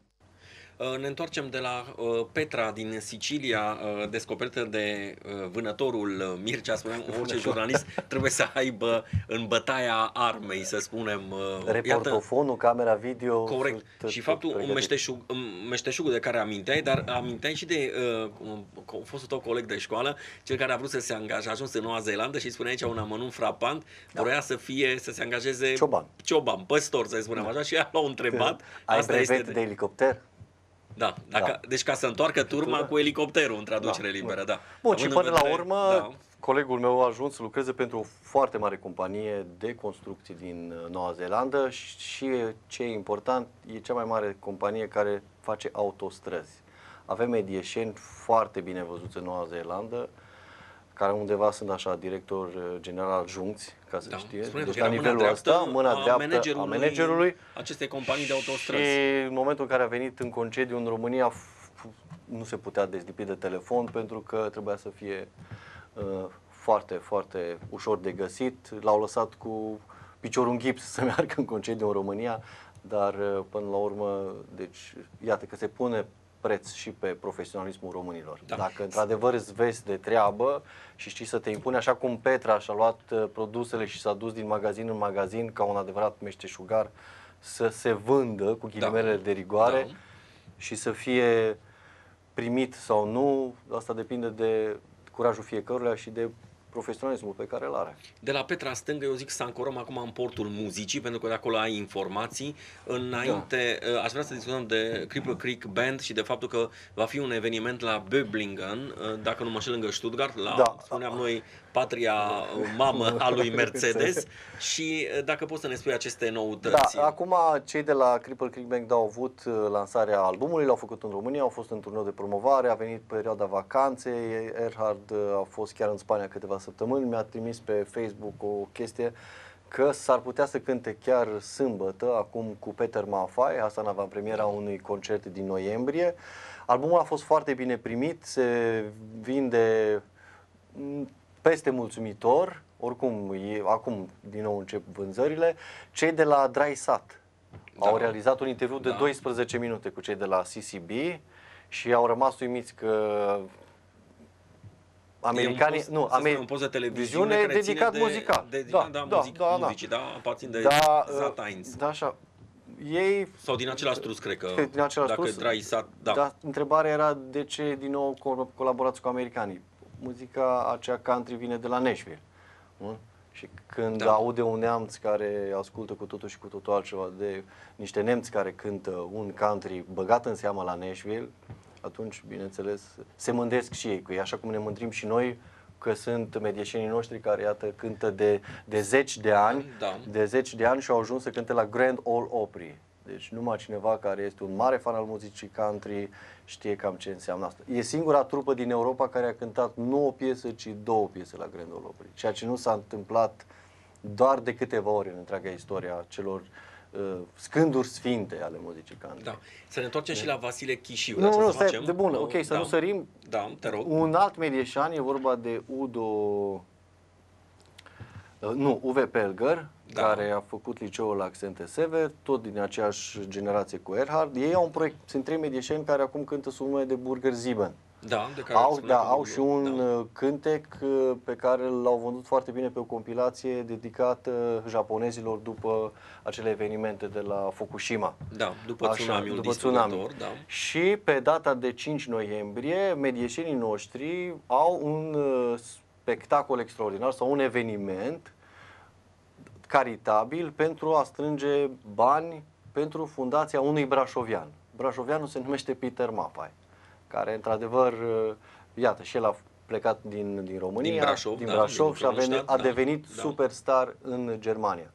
Ne întoarcem de la uh, Petra din Sicilia, uh, descoperită de uh, vânătorul Mircea. Spuneam, orice jurnalist trebuie să aibă în bătaia armei, să spunem. Uh, Reportofonul, iată, camera video. Corect. Și faptul meșteșug, meșteșugul de care aminteai, dar aminteai și de uh, fostul tău coleg de școală, cel care a vrut să se angaje, a ajuns în Noua Zeelandă și spune aici un amănunt frapant, da. Vrea să fie, să se angajeze cioban, cioban păstor, să spunem așa, și l-au întrebat. Ai asta brevet este de... de elicopter? Da, dacă, da, deci ca să întoarcă turma Tură? cu elicopterul în traducere da, liberă, da. Bun, și până la urmă, da. colegul meu a ajuns să lucreze pentru o foarte mare companie de construcții din Noua Zeelandă și ce e important, e cea mai mare companie care face autostrăzi. Avem medieșeni foarte bine văzuți în Noua Zeelandă, care undeva sunt așa director general adjuncți, ca să da. știe. Spune deci la nivelul ăsta, mâna dreaptă a managerului acestei companii de autostrăzi. Și în momentul în care a venit în concediu în România, nu se putea dezlipi de telefon pentru că trebuia să fie uh, foarte, foarte ușor de găsit. L-au lăsat cu piciorul în gips să meargă în concediu în România, dar până la urmă, deci iată că se pune preț și pe profesionalismul românilor. Da. Dacă într-adevăr îți vezi de treabă și știi să te impune, așa cum Petra și-a luat produsele și s-a dus din magazin în magazin ca un adevărat meșteșugar să se vândă cu ghilimelele da. de rigoare da. și să fie primit sau nu, asta depinde de curajul fiecăruia și de profesionalismul pe care îl are. De la Petra stângă, eu zic să ancorăm acum în portul muzicii, pentru că de acolo ai informații. Înainte, da. aș vrea să discutăm de Cripple Creek Band și de faptul că va fi un eveniment la Böblingen, dacă nu mă înșel, lângă Stuttgart, la, da. spuneam noi, patria mamă a lui Mercedes. Și dacă poți să ne spui aceste noutăți. Da, acum cei de la Cripple Creek Band au avut lansarea albumului, l-au făcut în România, au fost în turneu de promovare, a venit perioada vacanței, Erhard a fost chiar în Spania câteva săptămâni, mi-a trimis pe Facebook o chestie că s-ar putea să cânte chiar sâmbătă, acum cu Peter Maffay, asta în avantpremiera unui concert din noiembrie. Albumul a fost foarte bine primit, se vinde peste mulțumitor, oricum, e, acum din nou încep vânzările. Cei de la Dry Sat da. au realizat un interviu de da. doisprezece minute cu cei de la C C B și au rămas uimiți că americanii, post, nu, amer... un post de televiziune dedicat de, muzical. Dedicat, da, da, muzic, da, da, muzicii, da, aparțin de da, Zatines. Da, așa. Ei sau din același trus, cred că. Din același dacă trus, Dry Sat, da. Dar întrebarea era de ce din nou colaborați cu americanii. Muzica acea country vine de la Nashville. Nu? Și când da. aude un neamț care ascultă cu totul și cu totul altceva de niște nemți care cântă un country băgat în seamă la Nashville, atunci, bineînțeles, se mândresc și ei cu ei, așa cum ne mândrim și noi că sunt medieșenii noștri care, iată, cântă de, de zeci de ani, da. de zeci de ani și au ajuns să cânte la Grand Ole Opry. Deci numai cineva care este un mare fan al muzicii country știe cam ce înseamnă asta. E singura trupă din Europa care a cântat nu o piesă, ci două piese la Grand Ole Opry, ceea ce nu s-a întâmplat doar de câteva ori în întreaga istoria celor uh, scânduri sfinte ale muzicii country. Da. Să ne întoarcem de. și la Vasile Chișiu. Nu, nu, să stai, facem? de bun, ok, să da. nu sărim. Da, te rog. Un alt medieșan, e vorba de Udo, uh, nu, Uwe Pelger, da. care a făcut liceul la Accente Sever, tot din aceeași generație cu Erhard. Ei au un proiect, sunt trei medieșeni care acum cântă sub numele de Burger Sieben. Da, de care au, da, au și un da. cântec pe care l-au vândut foarte bine pe o compilație dedicată japonezilor după acele evenimente de la Fukushima. Da, după tsunamiul după tsunami. Da. Și pe data de cinci noiembrie, medieșenii noștri au un spectacol extraordinar sau un eveniment caritabil pentru a strânge bani pentru fundația unui brașovian. Brașovianul se numește Peter Maffay, care într-adevăr, iată, și el a plecat din, din România, din Brașov, din da, Brașov din și a, venit, a devenit da, superstar în Germania.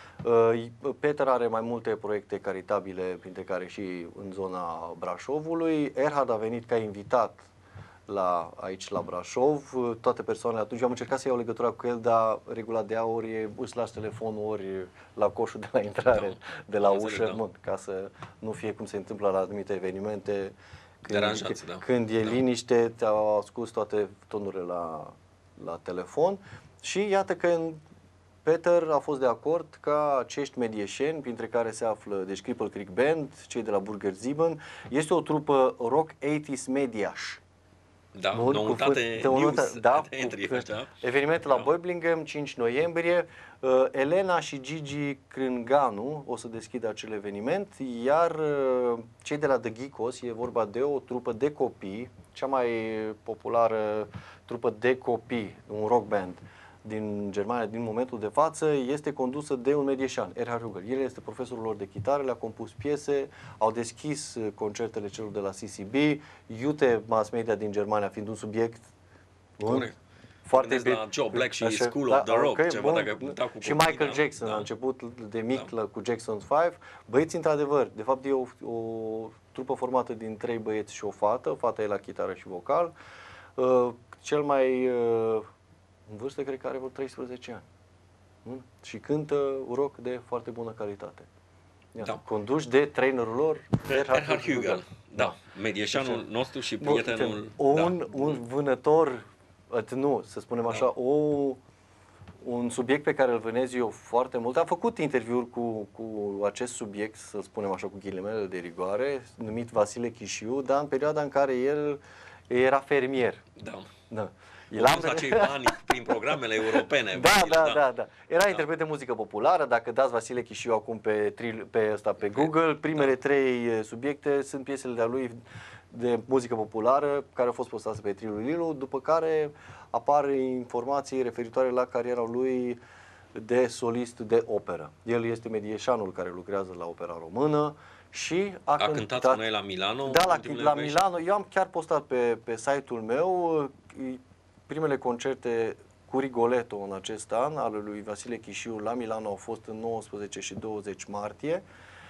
Peter are mai multe proiecte caritabile, printre care și în zona Brașovului. Erhard a venit ca invitat la, aici la Brașov, toate persoanele atunci, eu am încercat să iau legătura cu el, dar regula de aur e îți lași telefonul ori la coșul de la intrare, da, de la ușă, da. Mult, ca să nu fie cum se întâmplă la anumite evenimente, când, da. când e da. liniște, te-au ascuns toate tonurile la, la telefon și iată că în Peter a fost de acord ca acești medieșeni, printre care se află, deci Cripple Creek Band, cei de la Burger Sieben, este o trupă rock optzeci mediaș. Da, Bun, noutate cu, news, da, entry, cu, evenimentul la da. Böblingen, cinci noiembrie. Uh, Elena și Gigi Crânganu o să deschidă acel eveniment, iar uh, cei de la The Geekos, e vorba de o trupă de copii, cea mai populară trupă de copii, un rock band din Germania din momentul de față, este condusă de un medieșan, Erhard Hugel. El este profesorul lor de chitară, le-a compus piese, au deschis concertele celor de la C C B, iute mass media din Germania fiind un subiect Corect. foarte bine. La Joe Black și așa, School da, of the Rock, okay, ceva, dacă cu și Michael da, Jackson da. a început de mic da. la, cu Jackson cinci. Băieți, într-adevăr, de fapt e o, o trupă formată din trei băieți și o fată, fata e la chitară și vocal. Uh, cel mai uh, în vârstă cred că are vreo treisprezece ani. Nu? Și cântă rock de foarte bună calitate. Iată, da. Conduși de trainerul lor, Erhard, Erhard Hugel. Da, medieșanul nostru și prietenul... Un, da. un vânător nu, să spunem așa, da. o, un subiect pe care îl vânez eu foarte mult. Am făcut interviuri cu, cu acest subiect, să spunem așa, cu ghilimele de rigoare, numit Vasile Chișiu, dar în perioada în care el era fermier. Da. Da. El am acei bani prin programele europene. Da, Vasile, da, da, da, da. Era da. interpret de muzică populară. Dacă dați Vasile Chișiu acum pe, pe, ăsta, pe Google, primele da. trei subiecte sunt piesele de-a lui de muzică populară care au fost postate pe Trilul Lilu, după care apar informații referitoare la cariera lui de solist de operă. El este medieșanul care lucrează la Opera Română și a, a cântat, cântat cu noi la Milano. Da, la, la Milano. Eu am chiar postat pe, pe site-ul meu primele concerte cu Rigoletto în acest an, al lui Vasile Chișiu la Milano, au fost în nouăsprezece și douăzeci martie.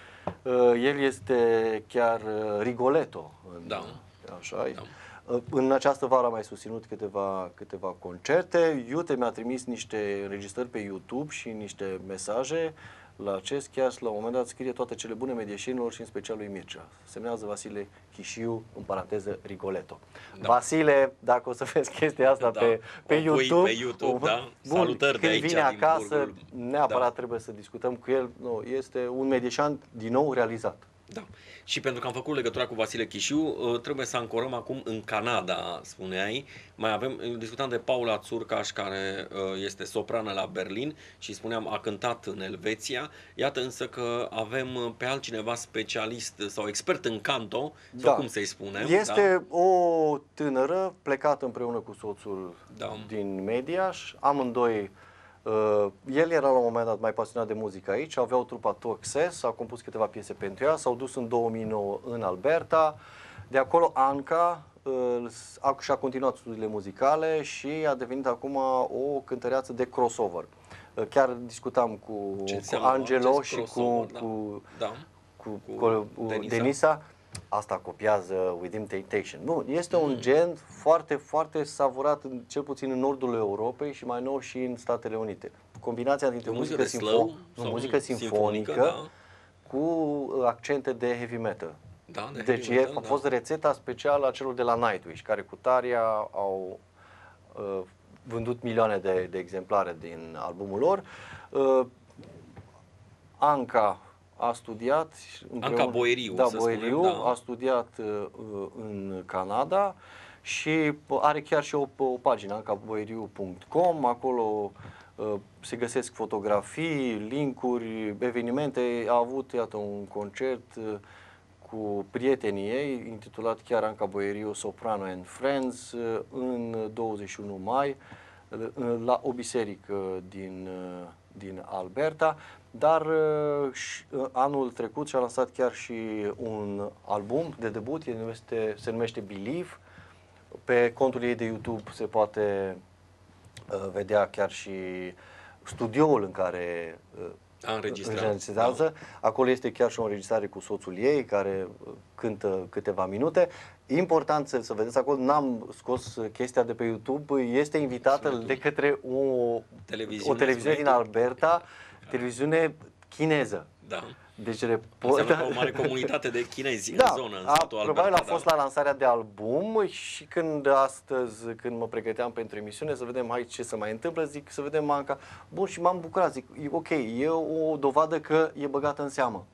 El este chiar Rigoletto. În, da. Așa. Da. În această vară am mai susținut câteva, câteva concerte. Iute mi-a trimis niște înregistrări pe YouTube și niște mesaje la acest chiar la un moment dat scrie toate cele bune medieșinilor și în special lui Mircea. Semnează Vasile Chișiu, în paranteză Rigoletto. Da. Vasile, dacă o să vezi chestia asta da. pe, pe YouTube, pe YouTube da. Bun, salutări de aici, când vine acasă, Burgul. neapărat da. trebuie să discutăm cu el. Nu, este un medieșan din nou realizat. Da. Și pentru că am făcut legătura cu Vasile Chișiu, trebuie să ancorăm acum în Canada, spuneai. Mai avem, discutam de Paula Țurcaș, care este soprană la Berlin și spuneam a cântat în Elveția. Iată însă că avem pe altcineva specialist sau expert în canto, sau da. cum să-i spunem. Este da? o tânără plecată împreună cu soțul da. din Mediaș, amândoi. Uh, el era la un moment dat mai pasionat de muzică aici, aveau trupa Toxes, a compus câteva piese pentru ea, s-au dus în două mii nouă în Alberta, de acolo Anca uh, a, și-a continuat studiile muzicale și a devenit acum o cântăreață de crossover. Uh, chiar discutam cu, cu Angelo și cu, da. cu, Da. cu, cu, cu, cu Denisa. Denisa. Asta copiază Within Temptation. Bun, este un gen foarte, foarte savurat, în, cel puțin în nordul Europei și mai nou și în Statele Unite. Combinația dintre muzică, muzică, sinfo- nu, muzică sinfonică da. cu accente de heavy metal. Da, de deci heavy metal, a fost da. rețeta specială a celor de la Nightwish, care cu Taria au uh, vândut milioane de, de exemplare din albumul lor. Uh, Anca a studiat Anca Boeriu, da, să Boeriu spunem, da. a studiat uh, în Canada și are chiar și o, o pagină anca boeriu punct com, acolo uh, se găsesc fotografii, linkuri, evenimente. A avut, iată, un concert uh, cu prietenii ei, intitulat chiar Anca Boeriu Soprano and Friends, uh, în douăzeci și unu mai, uh, la o biserică din, uh, din Alberta. Dar uh, anul trecut și-a lansat chiar și un album de debut, este, se numește Believe. Pe contul ei de YouTube se poate uh, vedea chiar și studioul în care uh, înregistrează. Da. Acolo este chiar și o înregistrare cu soțul ei, care cântă câteva minute. Important să, să vedeți acolo, n-am scos chestia de pe YouTube, este invitată de către o televiziune, o televiziune din Alberta, televiziune chineză. Da. Deci reportă... o mare comunitate de chinezi da, în zonă, în statul Alberta. Probabil a da. fost la lansarea de album și când astăzi, când mă pregăteam pentru emisiune, să vedem hai ce se mai întâmplă, zic să vedem Anca. Bun, și m-am bucurat, zic, ok, e o dovadă că e băgată în seamă.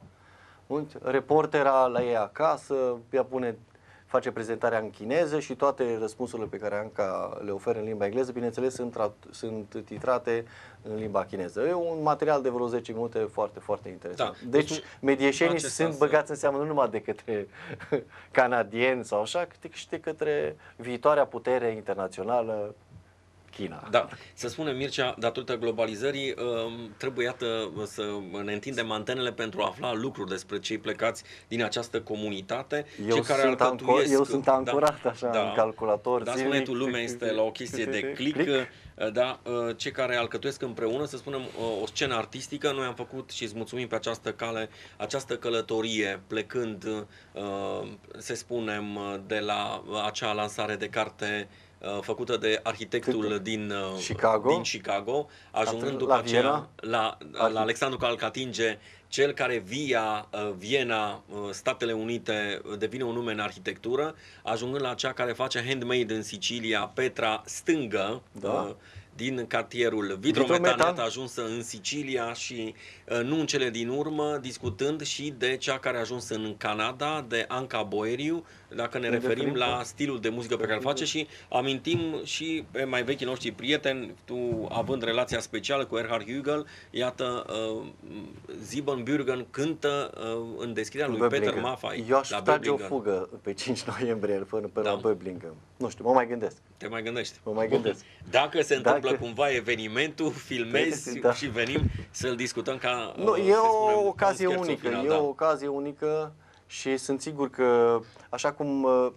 Reportera la ei acasă, ea pune, face prezentarea în chineză și toate răspunsurile pe care Anca le oferă în limba engleză, bineînțeles, sunt, sunt titrate în limba chineză. E un material de vreo zece minute foarte, foarte interesant. Da. Deci, medieșenii sunt băgați în seamă nu numai de către canadieni sau așa, cât și de către viitoarea putere internațională, China. Da. Să spunem, Mircea, datorită globalizării, trebuie, iată, să ne întindem antenele pentru a afla lucruri despre cei plecați din această comunitate. Eu, cei care sunt, ancor, eu sunt ancorat da, așa da, în calculator. Da, spune tu, lumea este la o chestie de click. Da, cei care alcătuiesc împreună, să spunem, o scenă artistică. Noi am făcut și îți mulțumim pe această cale, această călătorie, plecând, să spunem, de la acea lansare de carte făcută de arhitectul din Chicago, din Chicago ajungând după la aceea Viena, la, la Alexandru Calcatinge, cel care via Viena, Statele Unite, devine un nume în arhitectură, ajungând la cea care face handmade în Sicilia, Petra Stângă, da. din cartierul Vidrometan, iată, ajunsă în Sicilia și nu în cele din urmă, discutând și de cea care a ajuns în Canada, de Anca Boeriu, dacă ne referim la stilul de muzică pe care îl face și amintim și pe mai vechii noștri prieteni, tu având relația specială cu Erhard Hügel, iată, Siebenbürgen cântă în deschiderea lui Peter Maffay. Eu aș trage o fugă pe cinci noiembrie până pe da. la Böblingen. Nu știu, mă mai gândesc. Te mai gândești. Mă mai gândesc. Dacă se întâmplă Dacă... cumva evenimentul, filmezi da. și venim să-l discutăm ca nu, e o ocazie un unică, final, e da. o ocazie unică și sunt sigur că așa cum uh,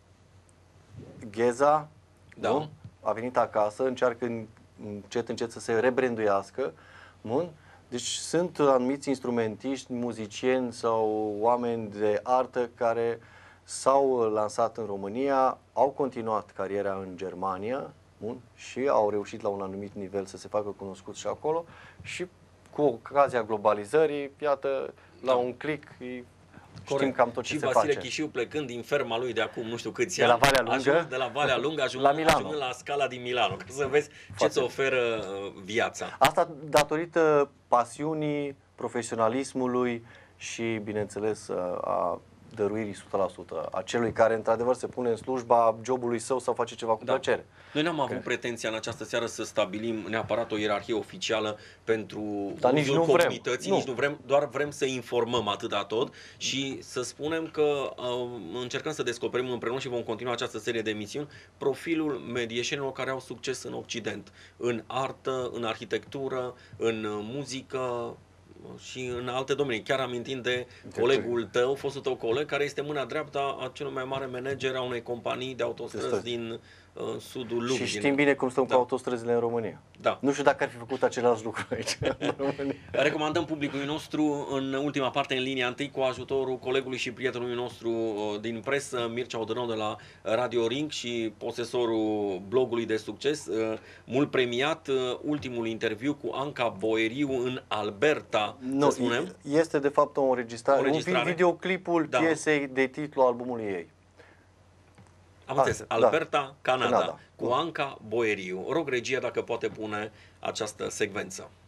Gheza da. nu? a venit acasă, încearcă încet încet să se rebranduiască, bun? Deci sunt anumiți instrumentiști, muzicieni sau oameni de artă care s-au lansat în România, au continuat cariera în Germania, bun? Și au reușit la un anumit nivel să se facă cunoscuți și acolo și cu ocazia globalizării, iată, la un click știm cam tot ce și se Vasile face. Chișiu plecând din ferma lui de acum nu știu câți de ani, la Valea Lungă, ajuns, de la Valea Lungă ajungând la, Milano. ajungând la Scala din Milano, ca să vezi ce îți oferă viața. Asta datorită pasiunii, profesionalismului și, bineînțeles, a dăruirii o sută la sută a celui care într-adevăr se pune în slujba jobului său sau face ceva cu da. plăcere. Noi n-am avut pretenția în această seară să stabilim neapărat o ierarhie oficială pentru Dar nici nu comunității, vrem. nici nu vrem, doar vrem să informăm atâta tot și să spunem că uh, încercăm să descoperim împreună și vom continua această serie de emisiuni profilul medieșenilor care au succes în Occident, în artă, în arhitectură, în muzică și în alte domenii. Chiar amintind de colegul tău, fostul tău coleg, care este mâna dreaptă a celui mai mare manager a unei companii de autostrăzi din uh, sudul lumii. Și știm bine cum stăm da. cu autostrăzile în România. Da. Nu știu dacă ar fi făcut același lucru aici în România. Recomandăm publicului nostru în ultima parte, în linia întâi, cu ajutorul colegului și prietenului nostru din presă, Mircea Odănou de la Radio Ring și posesorul blogului de succes, mult premiat, ultimul interviu cu Anca Boeriu în Alberta, nu, să spunem. Este de fapt o înregistrare, o înregistrare. un videoclipul da. piesei de titlu albumului ei. Am înțeles, Alberta, da. Canada, Canada, cu Anca Boeriu. Rog regia dacă poate pune această secvență.